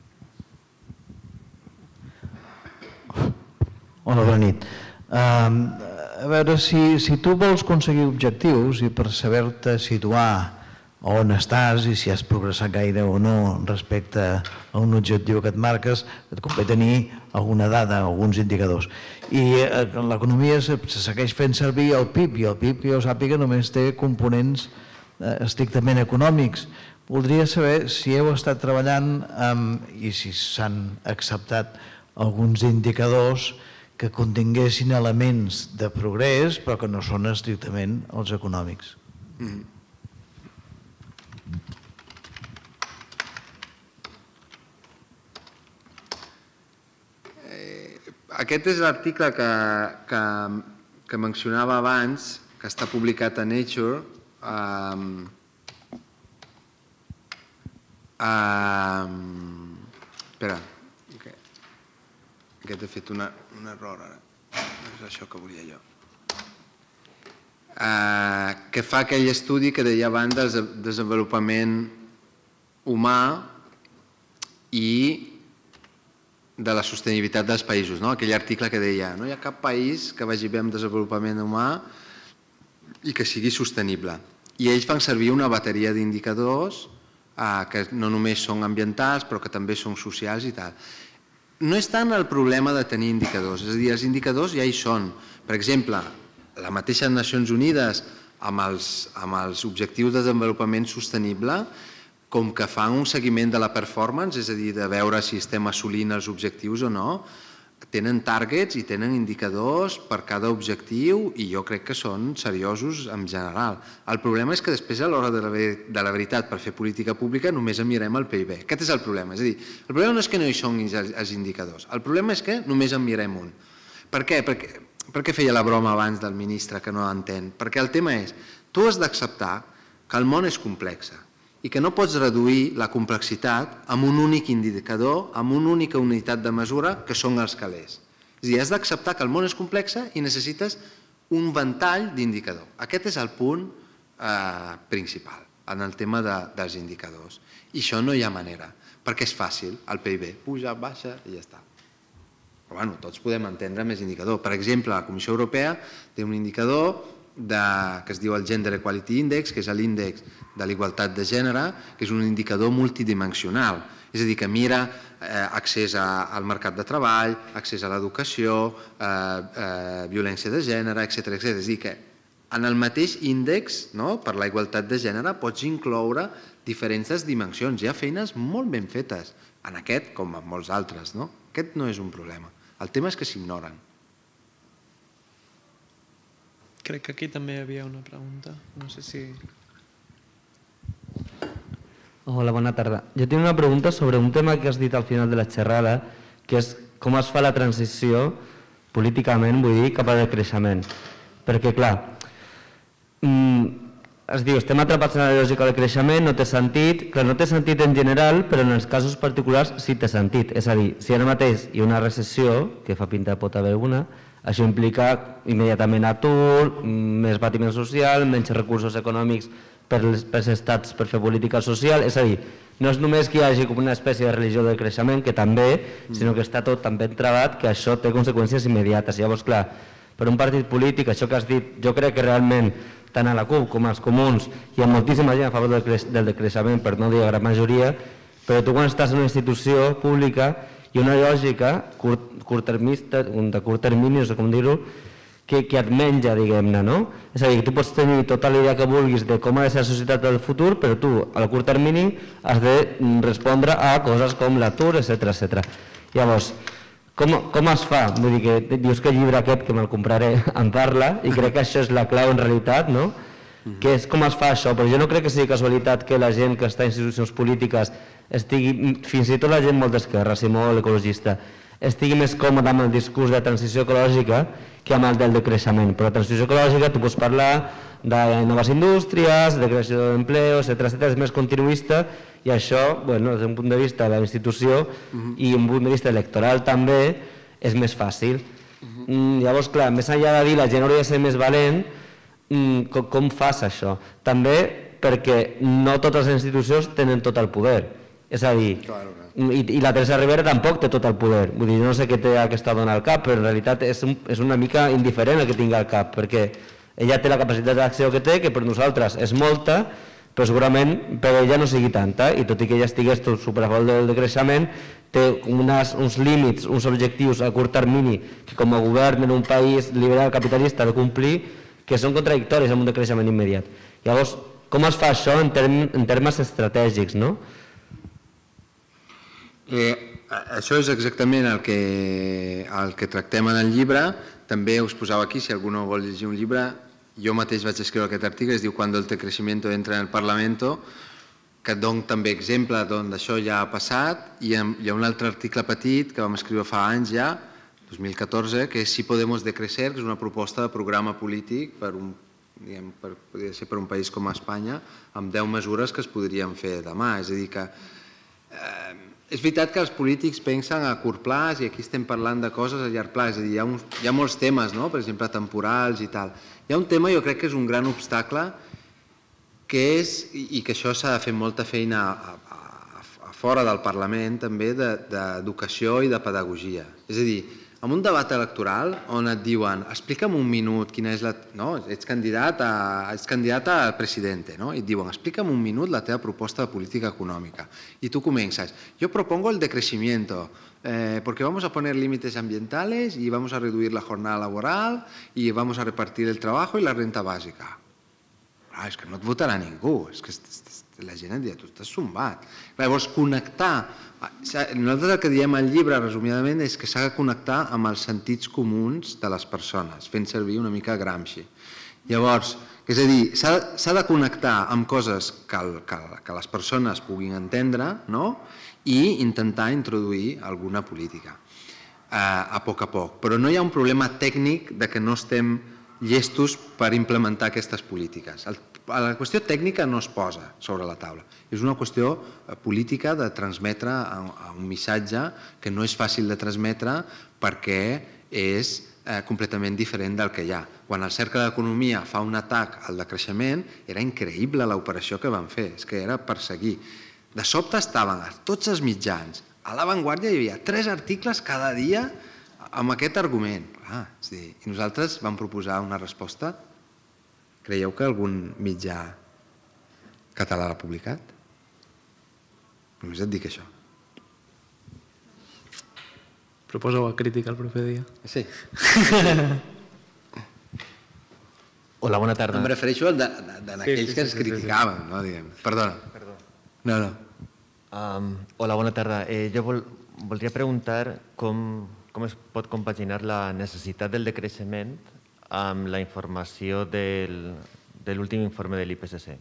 Hola, bona nit. A veure, si tu vols aconseguir objectius i per saber-te situar on estàs i si has progressat gaire o no respecte a un objectiu que et marques, et convé tenir alguna dada, alguns indicadors. I en l'economia se segueix fent servir el PIB, i el PIB, que jo sàpiga, només té components estrictament econòmics. Voldria saber si heu estat treballant i si s'han acceptat alguns indicadors que continguessin elements de progrés, però que no són estrictament els econòmics. Aquest és l'article que mencionava abans, que està publicat a Nature. Espera, aquest he fet un error ara. No és això que volia jo. Que fa aquell estudi que deia abans del desenvolupament humà i de la sostenibilitat dels països, aquell article que deia no hi ha cap país que vagi bé amb desenvolupament humà i que sigui sostenible. i ells fan servir una bateria d'indicadors que no només són ambientals però que també són socials i tal. No és tant el problema de tenir indicadors, és a dir, els indicadors ja hi són. Per exemple, la mateixa Nacions Unides amb els objectius de desenvolupament sostenible, com que fan un seguiment de la performance, és a dir, de veure si estem assolint els objectius o no, tenen targets i tenen indicadors per cada objectiu i jo crec que són seriosos en general. El problema és que després a l'hora de la veritat per fer política pública només en mirem el PIB. Aquest és el problema. És a dir, el problema no és que no hi són els indicadors, el problema és que només en mirem un. Per què? Per què feia la broma abans del ministre que no entén? Perquè el tema és, tu has d'acceptar que el món és complex i que no pots reduir la complexitat amb un únic indicador, amb una única unitat de mesura que són els calés. És a dir, has d'acceptar que el món és complex i necessites un ventall d'indicador. Aquest és el punt principal en el tema dels indicadors. I això no hi ha manera, perquè és fàcil, el PIB puja, baixa i ja està. Però bueno, tots podem entendre més indicador. Per exemple, la Comissió Europea té un indicador que es diu el Gender Equality Index, que és l'índex de l'igualtat de gènere, que és un indicador multidimensional, és a dir, que mira accés al mercat de treball, accés a l'educació, violència de gènere, etc. És a dir, que en el mateix índex per la igualtat de gènere pots incloure diferents dimensions. Hi ha feines molt ben fetes, en aquest com en molts altres. Aquest no és un problema. El tema és que s'ignoren. Crec que aquí també hi havia una pregunta. No sé si... Hola, bona tarda. Jo tinc una pregunta sobre un tema que has dit al final de la xerrada, que és com es fa la transició políticament, vull dir, cap al creixement. Perquè, clar, es diu, estem atrapats en la lògica del creixement, no té sentit. Clar, no té sentit en general, però en els casos particulars sí té sentit. És a dir, si ara mateix hi ha una recessió, que fa pinta pot haver una, això implica immediatament atur, més patiment social, menys recursos econòmics per als estats per fer política social. És a dir, no és només que hi hagi com una espècie de religió del creixement, que també, sinó que està tot tan ben travat que això té conseqüències immediates. Llavors, clar, per un partit polític, això que has dit, jo crec que realment tant a la CUP com als comuns hi ha moltíssima gent a favor del decreixement, per no dir la gran majoria, però tu quan estàs en una institució pública hi ha una lògica curttermista, de curt termini, no sé com dir-ho, que et menja, diguem-ne, no? És a dir, tu pots tenir tota la idea que vulguis de com ha de ser la societat del futur, però tu, a curt termini, has de respondre a coses com l'atur, etc. Llavors, com es fa? Vull dir que dius que el llibre aquest, que me'l compraré, en parla, i crec que això és la clau en realitat, no? Que és com es fa això, però jo no crec que sigui casualitat que la gent que està en institucions polítiques estigui, fins i tot la gent molt d'esquerra, i molt ecologista, estigui més còmode amb el discurs de transició ecològica que amb el del decreixement. Però la transició ecològica tu pots parlar de noves indústries, de creació d'empleos, etc. És més continuista i això, des d'un punt de vista de la institució i un punt de vista electoral també, és més fàcil. Llavors, clar, més enllà de dir la gent hauria de ser més valent, com fas això? També perquè no totes les institucions tenen tot el poder. És a dir, i la Teresa Rivera tampoc té tot el poder. Vull dir, no sé què té aquesta dona al cap, però en realitat és una mica indiferent el que tingui al cap, perquè ella té la capacitat d'acció que té, que per nosaltres és molta, però segurament per ella no sigui tanta, i tot i que ella estigués super a favor del decreixement, té uns límits, uns objectius a curt termini que com a govern en un país liberal capitalista ha de complir, que són contradictoris amb un decreixement immediat. Llavors, com es fa això en termes estratègics, no? Això és exactament el que tractem en el llibre. També us posava aquí, si algú no vol llegir un llibre, jo mateix vaig escriure aquest article, es diu Cuando el decrecimiento entra en el Parlamento, que et dono també exemple d'on això ja ha passat, i hi ha un altre article petit que vam escriure fa anys ja, 2014, que és Si podemos decrecer, que és una proposta de programa polític per un país com Espanya, amb 10 mesures que es podrien fer demà. És a dir, que és veritat que els polítics pensen a curt plaç i aquí estem parlant de coses a llarg plaç. És a dir, hi ha molts temes, per exemple, temporals i tal. Hi ha un tema, jo crec que és un gran obstacle, que és, i que això s'ha de fer molta feina a fora del Parlament, també, d'educació i de pedagogia. És a dir, en un debat electoral on et diuen explica'm un minut quina és la... No? Ets candidat a presidente, no? I et diuen explica'm un minut la teva proposta de política econòmica. I tu comences, yo propongo el decrecimiento, porque vamos a poner límites ambientales y vamos a reduir la jornada laboral y vamos a repartir el trabajo y la renta bàsica. Clar, és que no et votarà ningú, és que la gent et dirà, tu estàs zumbat. Llavors, connectar, nosaltres el que diem al llibre, resumidament, és que s'ha de connectar amb els sentits comuns de les persones, fent servir una mica Gramsci. Llavors, és a dir, s'ha de connectar amb coses que les persones puguin entendre, no? I intentar introduir alguna política a poc, però no hi ha un problema tècnic de que no estem llestos per implementar aquestes polítiques. La qüestió tècnica no es posa sobre la taula, és una qüestió política de transmetre un missatge que no és fàcil de transmetre perquè és completament diferent del que hi ha. Quan el Cercle d'Economia fa un atac al decreixement, era increïble l'operació que van fer, és que era perseguir. De sobte estaven a tots els mitjans, a l'avantguàrdia hi havia 3 articles cada dia amb aquest argument. I nosaltres vam proposar una resposta. Creieu que algun mitjà català l'ha publicat? Només et dic això. Proposeu a crítica el proper dia. Sí. Hola, bona tarda. Em refereixo d'aquells que ens criticaven, no? Perdona. No. Hola, bona tarda. Jo voldria preguntar com es pot compaginar la necessitat del decreixement amb la informació de l'últim informe de l'IPCC.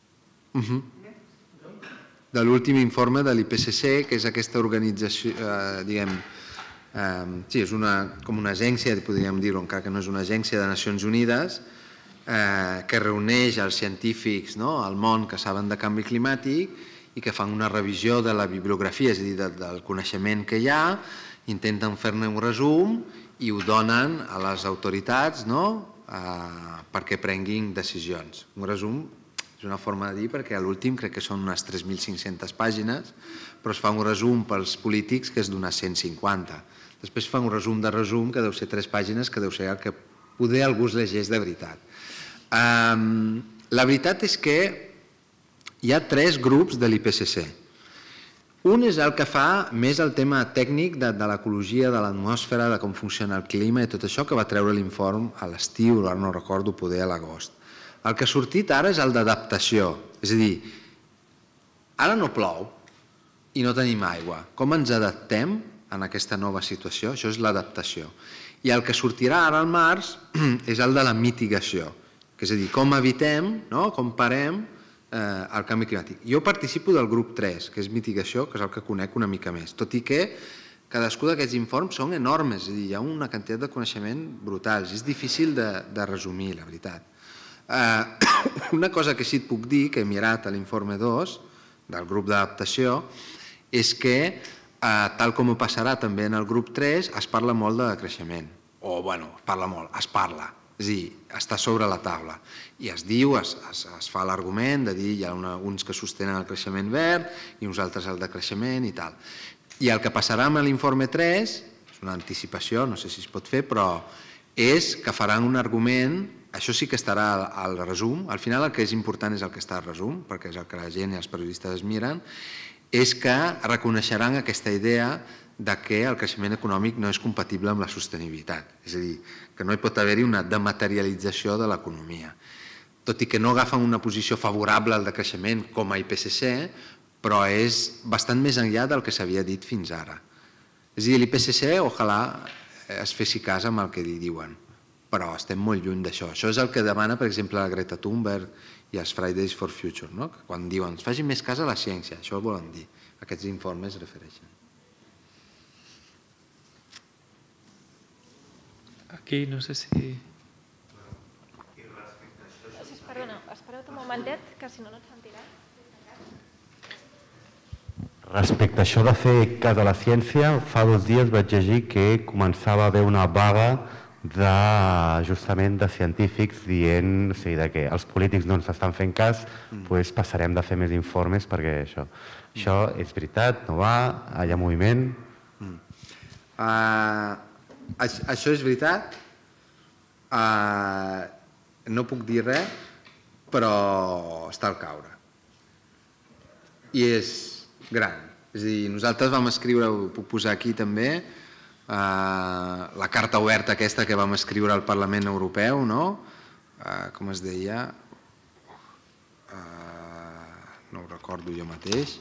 De l'últim informe de l'IPCC, que és aquesta organització, diguem, sí, és com una agència, podríem dir-ho, encara que no és una agència de Nacions Unides, que reuneix els científics al món que saben de canvi climàtic i que fan una revisió de la bibliografia, és a dir, del coneixement que hi ha, intenten fer-ne un resum i ho donen a les autoritats perquè prenguin decisions. Un resum és una forma de dir perquè a l'últim crec que són unes 3.500 pàgines, però es fa un resum pels polítics que és d'unes 150. Després fa un resum de resum que deu ser 3 pàgines, que deu ser el que poder algú es llegeix de veritat. La veritat és que hi ha 3 grups de l'IPCC. Un és el que fa més el tema tècnic de l'ecologia, de l'atmosfera, de com funciona el clima i tot això, que va treure l'informe a l'estiu, ara no recordo, poder a l'agost. El que ha sortit ara és el d'adaptació, és a dir, ara no plou i no tenim aigua. Com ens adaptem en aquesta nova situació? Això és l'adaptació. I el que sortirà ara al març és el de la mitigació, que és a dir, com evitem, com parem el canvi climàtic. Jo participo del grup 3, que és mitigació, que és el que conec una mica més, tot i que cadascú d'aquests informes són enormes, és a dir, hi ha una quantitat de coneixement brutals, és difícil de resumir, la veritat. Una cosa que sí et puc dir, que he mirat a l'informe 2 del grup d'adaptació, és que, tal com ho passarà també en el grup 3, es parla molt de decreixement. O, bueno, es parla molt, es parla. És a dir, està sobre la taula i es diu, es fa l'argument de dir hi ha uns que sostenen el creixement verd i uns altres el decreixement i tal. I el que passarà amb l'informe 3, és una anticipació, no sé si es pot fer, però és que faran un argument, això sí que estarà al resum, al final el que és important és el que està al resum, perquè és el que la gent i els periodistes es miren, és que reconeixeran aquesta idea de que el creixement econòmic no és compatible amb la sostenibilitat. És a dir, que no hi pot haver-hi una dematerialització de l'economia. Tot i que no agafen una posició favorable al decreixement com a IPCC, però és bastant més enllà del que s'havia dit fins ara. És a dir, l'IPCC, ojalà es fessi cas amb el que li diuen, però estem molt lluny d'això. Això és el que demana, per exemple, la Greta Thunberg i els Fridays for Future, que quan diuen es facin més cas a la ciència, això volen dir, aquests informes es refereixen. Aquí no sé si... Perdona, espereu un momentet, que si no, no et sentirà. Respecte a això de fer cas a la ciència, fa 2 dies vaig llegir que començava a haver una vaga justament de científics dient que els polítics no ens estan fent cas, doncs passarem de fer més informes perquè això és veritat, no va, hi ha moviment. Això és veritat, no puc dir res, però està al caure. I és gran. És a dir, nosaltres vam escriure, ho puc posar aquí també, la carta oberta aquesta que vam escriure al Parlament Europeu, no? Com es deia? No ho recordo jo mateix.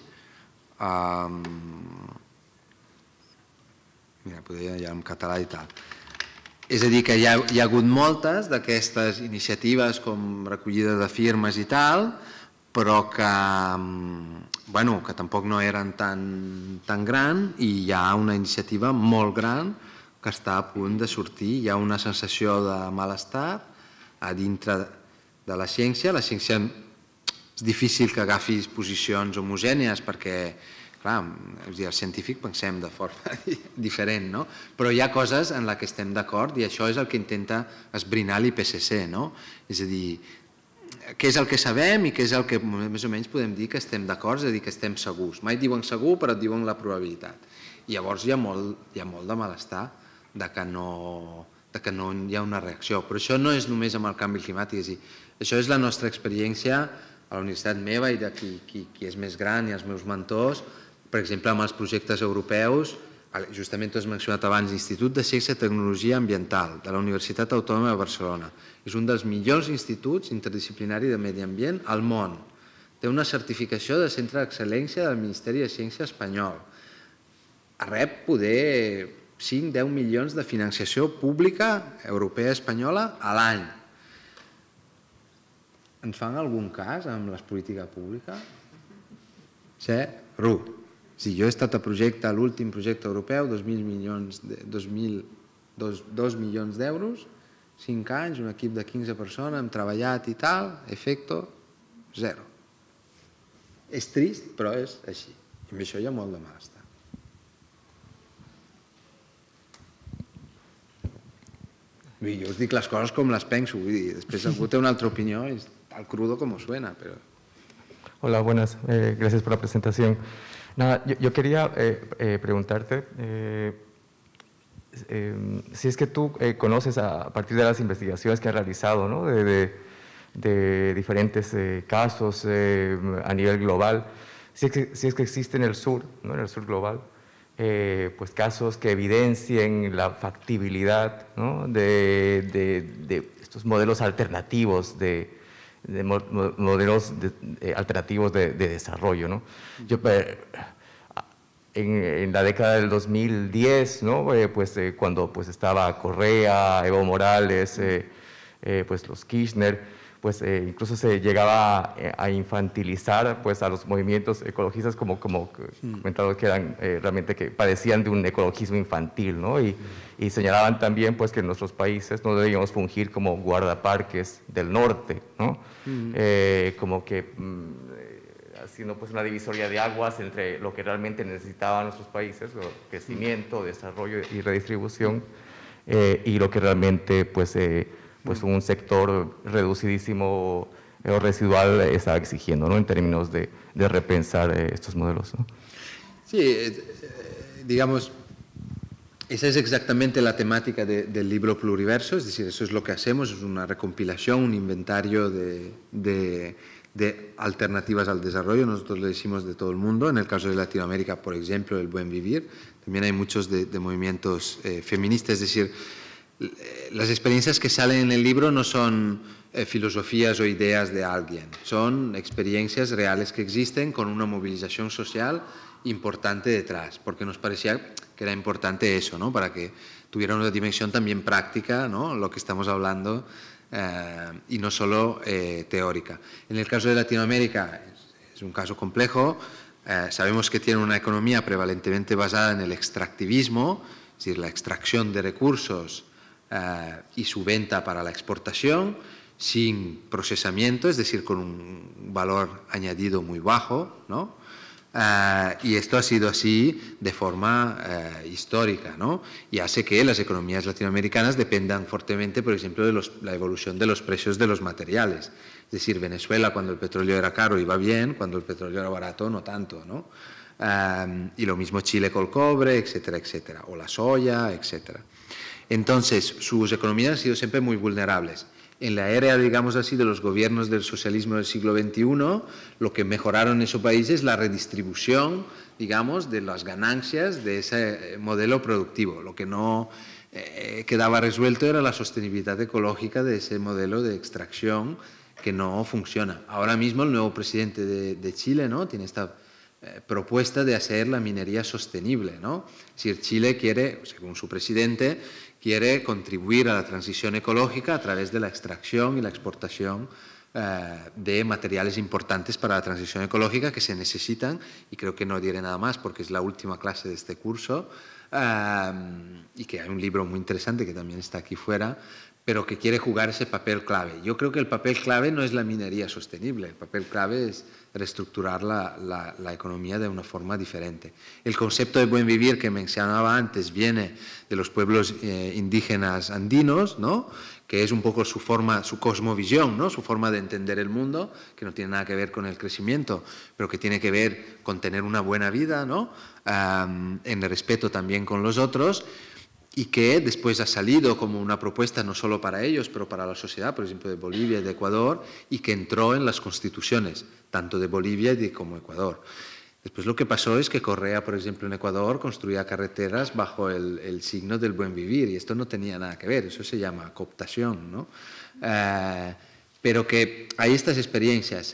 Mira, podria ja en català i tal. És a dir, que hi ha hagut moltes d'aquestes iniciatives com recollida de firmes i tal, però que tampoc no eren tan gran, i hi ha una iniciativa molt gran que està a punt de sortir. Hi ha una sensació de malestar a dintre de la ciència. La ciència és difícil que agafis posicions homogènies perquè, clar, els científics pensem de forma diferent, no? Però hi ha coses en les que estem d'acord i això és el que intenta esbrinar l'IPCC, no? És a dir, què és el que sabem i què és el que més o menys podem dir que estem d'acord, és a dir, que estem segurs. Mai diuen segur, però et diuen la probabilitat. I llavors hi ha molt de malestar de que no hi ha una reacció. Però això no és només amb el canvi climàtic, és a dir, això és la nostra experiència a la universitat meva i de qui és més gran i els meus mentors, per exemple, amb els projectes europeus. Justament tu has mencionat abans l'Institut de Ciència i Tecnologia Ambiental de la Universitat Autònoma de Barcelona. És un dels millors instituts interdisciplinari de medi ambient al món. Té una certificació de centre d'excel·lència del Ministeri de Ciència espanyol. Rep poder 5-10 milions de financiació pública europea espanyola a l'any. Ens fan algun cas amb les polítiques públiques? Zero. Si jo he estat a l'últim projecte europeu, 2 milions d'euros, 5 anys, un equip de 15 persones, hem treballat i tal, efecte, zero. És trist, però és així. I amb això hi ha molt de malestar. Jo us dic les coses com les penso, vull dir, després algú té una altra opinió i és tal crudo como suena, pero... Hola, buenas. Gracias por la presentación. Nada, yo quería preguntarte si es que tú conoces a partir de las investigaciones que has realizado, ¿no? de diferentes casos a nivel global, si es que existe en el sur, ¿no? En el sur global, pues casos que evidencien la factibilidad, ¿no? de estos modelos alternativos modelos alternativos de desarrollo, ¿no? Yo en la década del 2010, ¿no? Cuando estaba Correa, Evo Morales, pues los Kirchner, pues incluso se llegaba a infantilizar pues a los movimientos ecologistas como comentaron que eran realmente que padecían de un ecologismo infantil, ¿no? Y señalaban también pues que en nuestros países no debíamos fungir como guardaparques del norte, ¿no? Como que haciendo pues una divisoria de aguas entre lo que realmente necesitaban nuestros países, crecimiento, desarrollo y redistribución, y lo que realmente pues un sector reducidísimo o residual estaba exigiendo, ¿no? En términos de repensar estos modelos, ¿no? Sí, digamos, esa es exactamente la temática del libro Pluriverso, es decir, eso es lo que hacemos, es una recopilación, un inventario de alternativas al desarrollo. Nosotros lo decimos de todo el mundo. En el caso de Latinoamérica, por ejemplo, el buen vivir, también hay muchos de movimientos feministas, es decir, las experiencias que salen en el libro no son filosofías o ideas de alguien, son experiencias reales que existen con una movilización social importante detrás, porque nos parecía que era importante eso, ¿no? Para que tuviera una dimensión también práctica, ¿no? Lo que estamos hablando, y no solo teórica. En el caso de Latinoamérica es un caso complejo, sabemos que tiene una economía prevalentemente basada en el extractivismo, es decir, la extracción de recursos y su venta para la exportación, sin procesamiento, es decir, con un valor añadido muy bajo, ¿no? Y esto ha sido así de forma histórica, ¿no? Y hace que las economías latinoamericanas dependan fuertemente, por ejemplo, de la evolución de los precios de los materiales. Es decir, Venezuela, cuando el petróleo era caro, iba bien, cuando el petróleo era barato, no tanto, ¿no? Y lo mismo Chile con el cobre, etcétera, etcétera, o la soya, etcétera. Entonces, sus economías han sido siempre muy vulnerables. En la era, digamos así, de los gobiernos del socialismo del siglo XXI, lo que mejoraron en esos países es la redistribución, digamos, de las ganancias de ese modelo productivo. Lo que no quedaba resuelto era la sostenibilidad ecológica de ese modelo de extracción que no funciona. Ahora mismo el nuevo presidente de Chile, ¿no?, tiene esta propuesta de hacer la minería sostenible, ¿no? Es decir, Chile quiere, según su presidente, quiere contribuir a la transición ecológica a través de la extracción y la exportación de materiales importantes para la transición ecológica que se necesitan, y creo que no diré nada más porque es la última clase de este curso, y que hay un libro muy interesante que también está aquí fuera, pero que quiere jugar ese papel clave. Yo creo que el papel clave no es la minería sostenible, el papel clave es reestructurar la economía de una forma diferente. El concepto de buen vivir que mencionaba antes viene de los pueblos indígenas andinos, ¿no?, que es un poco su forma, su cosmovisión, ¿no?, su forma de entender el mundo, que no tiene nada que ver con el crecimiento, pero que tiene que ver con tener una buena vida, ¿no?, en el respeto también con los otros, y que después ha salido como una propuesta no solo para ellos, pero para la sociedad, por ejemplo, de Bolivia y de Ecuador, y que entró en las constituciones, tanto de Bolivia como Ecuador. Después lo que pasó es que Correa, por ejemplo, en Ecuador, construía carreteras bajo el signo del buen vivir, y esto no tenía nada que ver, eso se llama cooptación, ¿no? Pero que hay estas experiencias.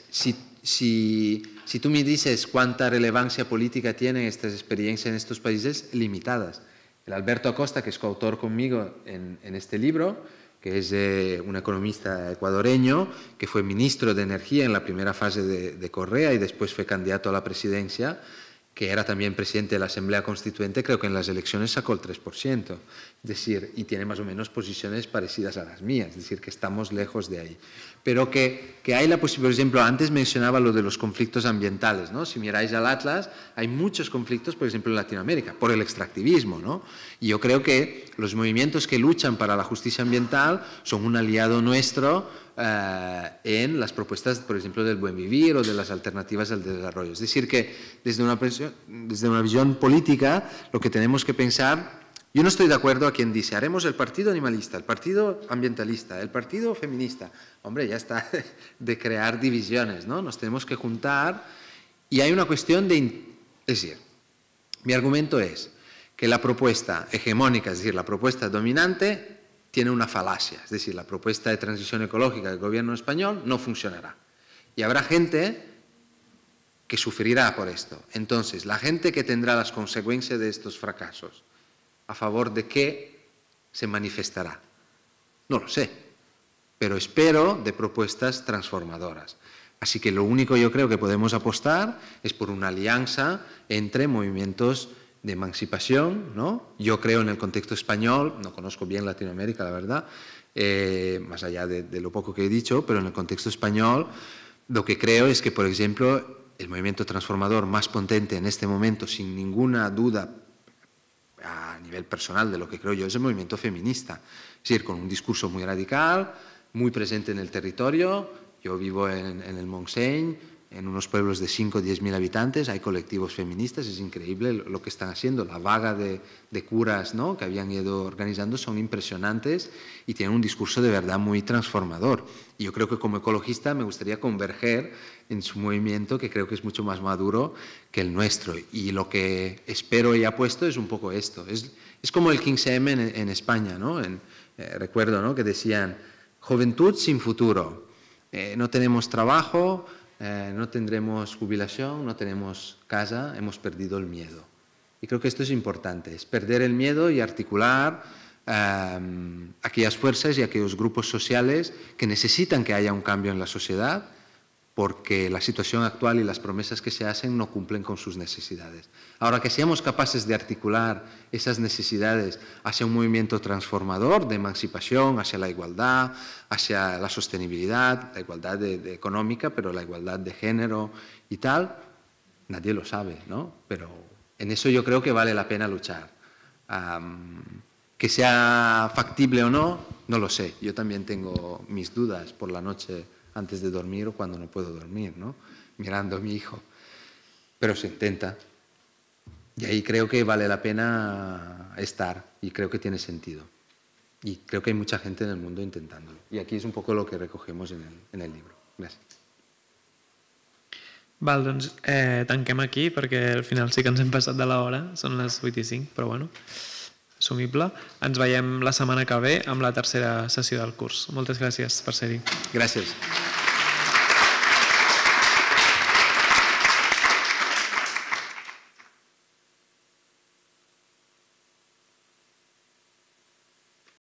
Si tú me dices cuánta relevancia política tienen estas experiencias en estos países, limitadas. El Alberto Acosta, que es coautor conmigo en este libro, que es un economista ecuadoreño, que fue ministro de Energía en la primera fase de Correa y después fue candidato a la presidencia, que era también presidente de la Asamblea Constituyente, creo que en las elecciones sacó el 3%, es decir, y tiene más o menos posiciones parecidas a las mías, es decir, que estamos lejos de ahí. Pero que hay la posibilidad, por ejemplo, antes mencionaba lo de los conflictos ambientales, ¿no? Si miráis al Atlas, hay muchos conflictos, por ejemplo, en Latinoamérica, por el extractivismo, ¿no? Y yo creo que los movimientos que luchan para la justicia ambiental son un aliado nuestro en las propuestas, por ejemplo, del buen vivir o de las alternativas al desarrollo. Es decir, que desde una visión política lo que tenemos que pensar, yo no estoy de acuerdo a quien dice, haremos el partido animalista, el partido ambientalista, el partido feminista. Hombre, ya está de crear divisiones, ¿no? Nos tenemos que juntar y hay una cuestión de... Es decir, mi argumento es que la propuesta hegemónica, es decir, la propuesta dominante, tiene una falacia, es decir, la propuesta de transición ecológica del gobierno español no funcionará. Y habrá gente que sufrirá por esto. Entonces, la gente que tendrá las consecuencias de estos fracasos, ¿a favor de qué se manifestará? No lo sé, pero espero de propuestas transformadoras. Así que lo único yo creo que podemos apostar es por una alianza entre movimientos de emancipación, ¿no? Yo creo en el contexto español, no conozco bien Latinoamérica, la verdad, más allá de lo poco que he dicho, pero en el contexto español lo que creo es que, por ejemplo, el movimiento transformador más potente en este momento, sin ninguna duda, a nivel personal de lo que creo yo, es el movimiento feminista. Es decir, con un discurso muy radical, muy presente en el territorio. Yo vivo en el Montseny, en unos pueblos de 5 o 10.000 habitantes, hay colectivos feministas, es increíble lo que están haciendo. La vaga de curas, ¿no?, que habían ido organizando son impresionantes y tienen un discurso de verdad muy transformador. Y yo creo que como ecologista me gustaría converger en su movimiento, que creo que es mucho más maduro que el nuestro. Y lo que espero y apuesto es un poco esto. Es como el 15M en España, ¿no? Recuerdo, ¿no?, que decían, juventud sin futuro, no tenemos trabajo, no tendremos jubilación, no tenemos casa, hemos perdido el miedo. Y creo que esto es importante, es perder el miedo y articular aquellas fuerzas y aquellos grupos sociales que necesitan que haya un cambio en la sociedad, porque la situación actual y las promesas que se hacen no cumplen con sus necesidades. Ahora, que seamos capaces de articular esas necesidades hacia un movimiento transformador de emancipación, hacia la igualdad, hacia la sostenibilidad, la igualdad económica, pero la igualdad de género y tal, nadie lo sabe, ¿no? Pero en eso yo creo que vale la pena luchar. Que sea factible o no, no lo sé. Yo también tengo mis dudas por la noche antes de dormir o cuando no puedo dormir, ¿no?, mirando a mi hijo. Pero se intenta. Y ahí creo que vale la pena estar y creo que tiene sentido. Y creo que hay mucha gente en el mundo intentándolo. Y aquí es un poco lo que recogemos en el libro. Gracias. Val, doncs tanquem aquí perquè al final sí que ens hem passat de l'hora, són les 8:05, però bueno, assumible. Ens veiem la setmana que ve amb la tercera sessió del curs. Moltes gràcies per ser-hi. Gràcies.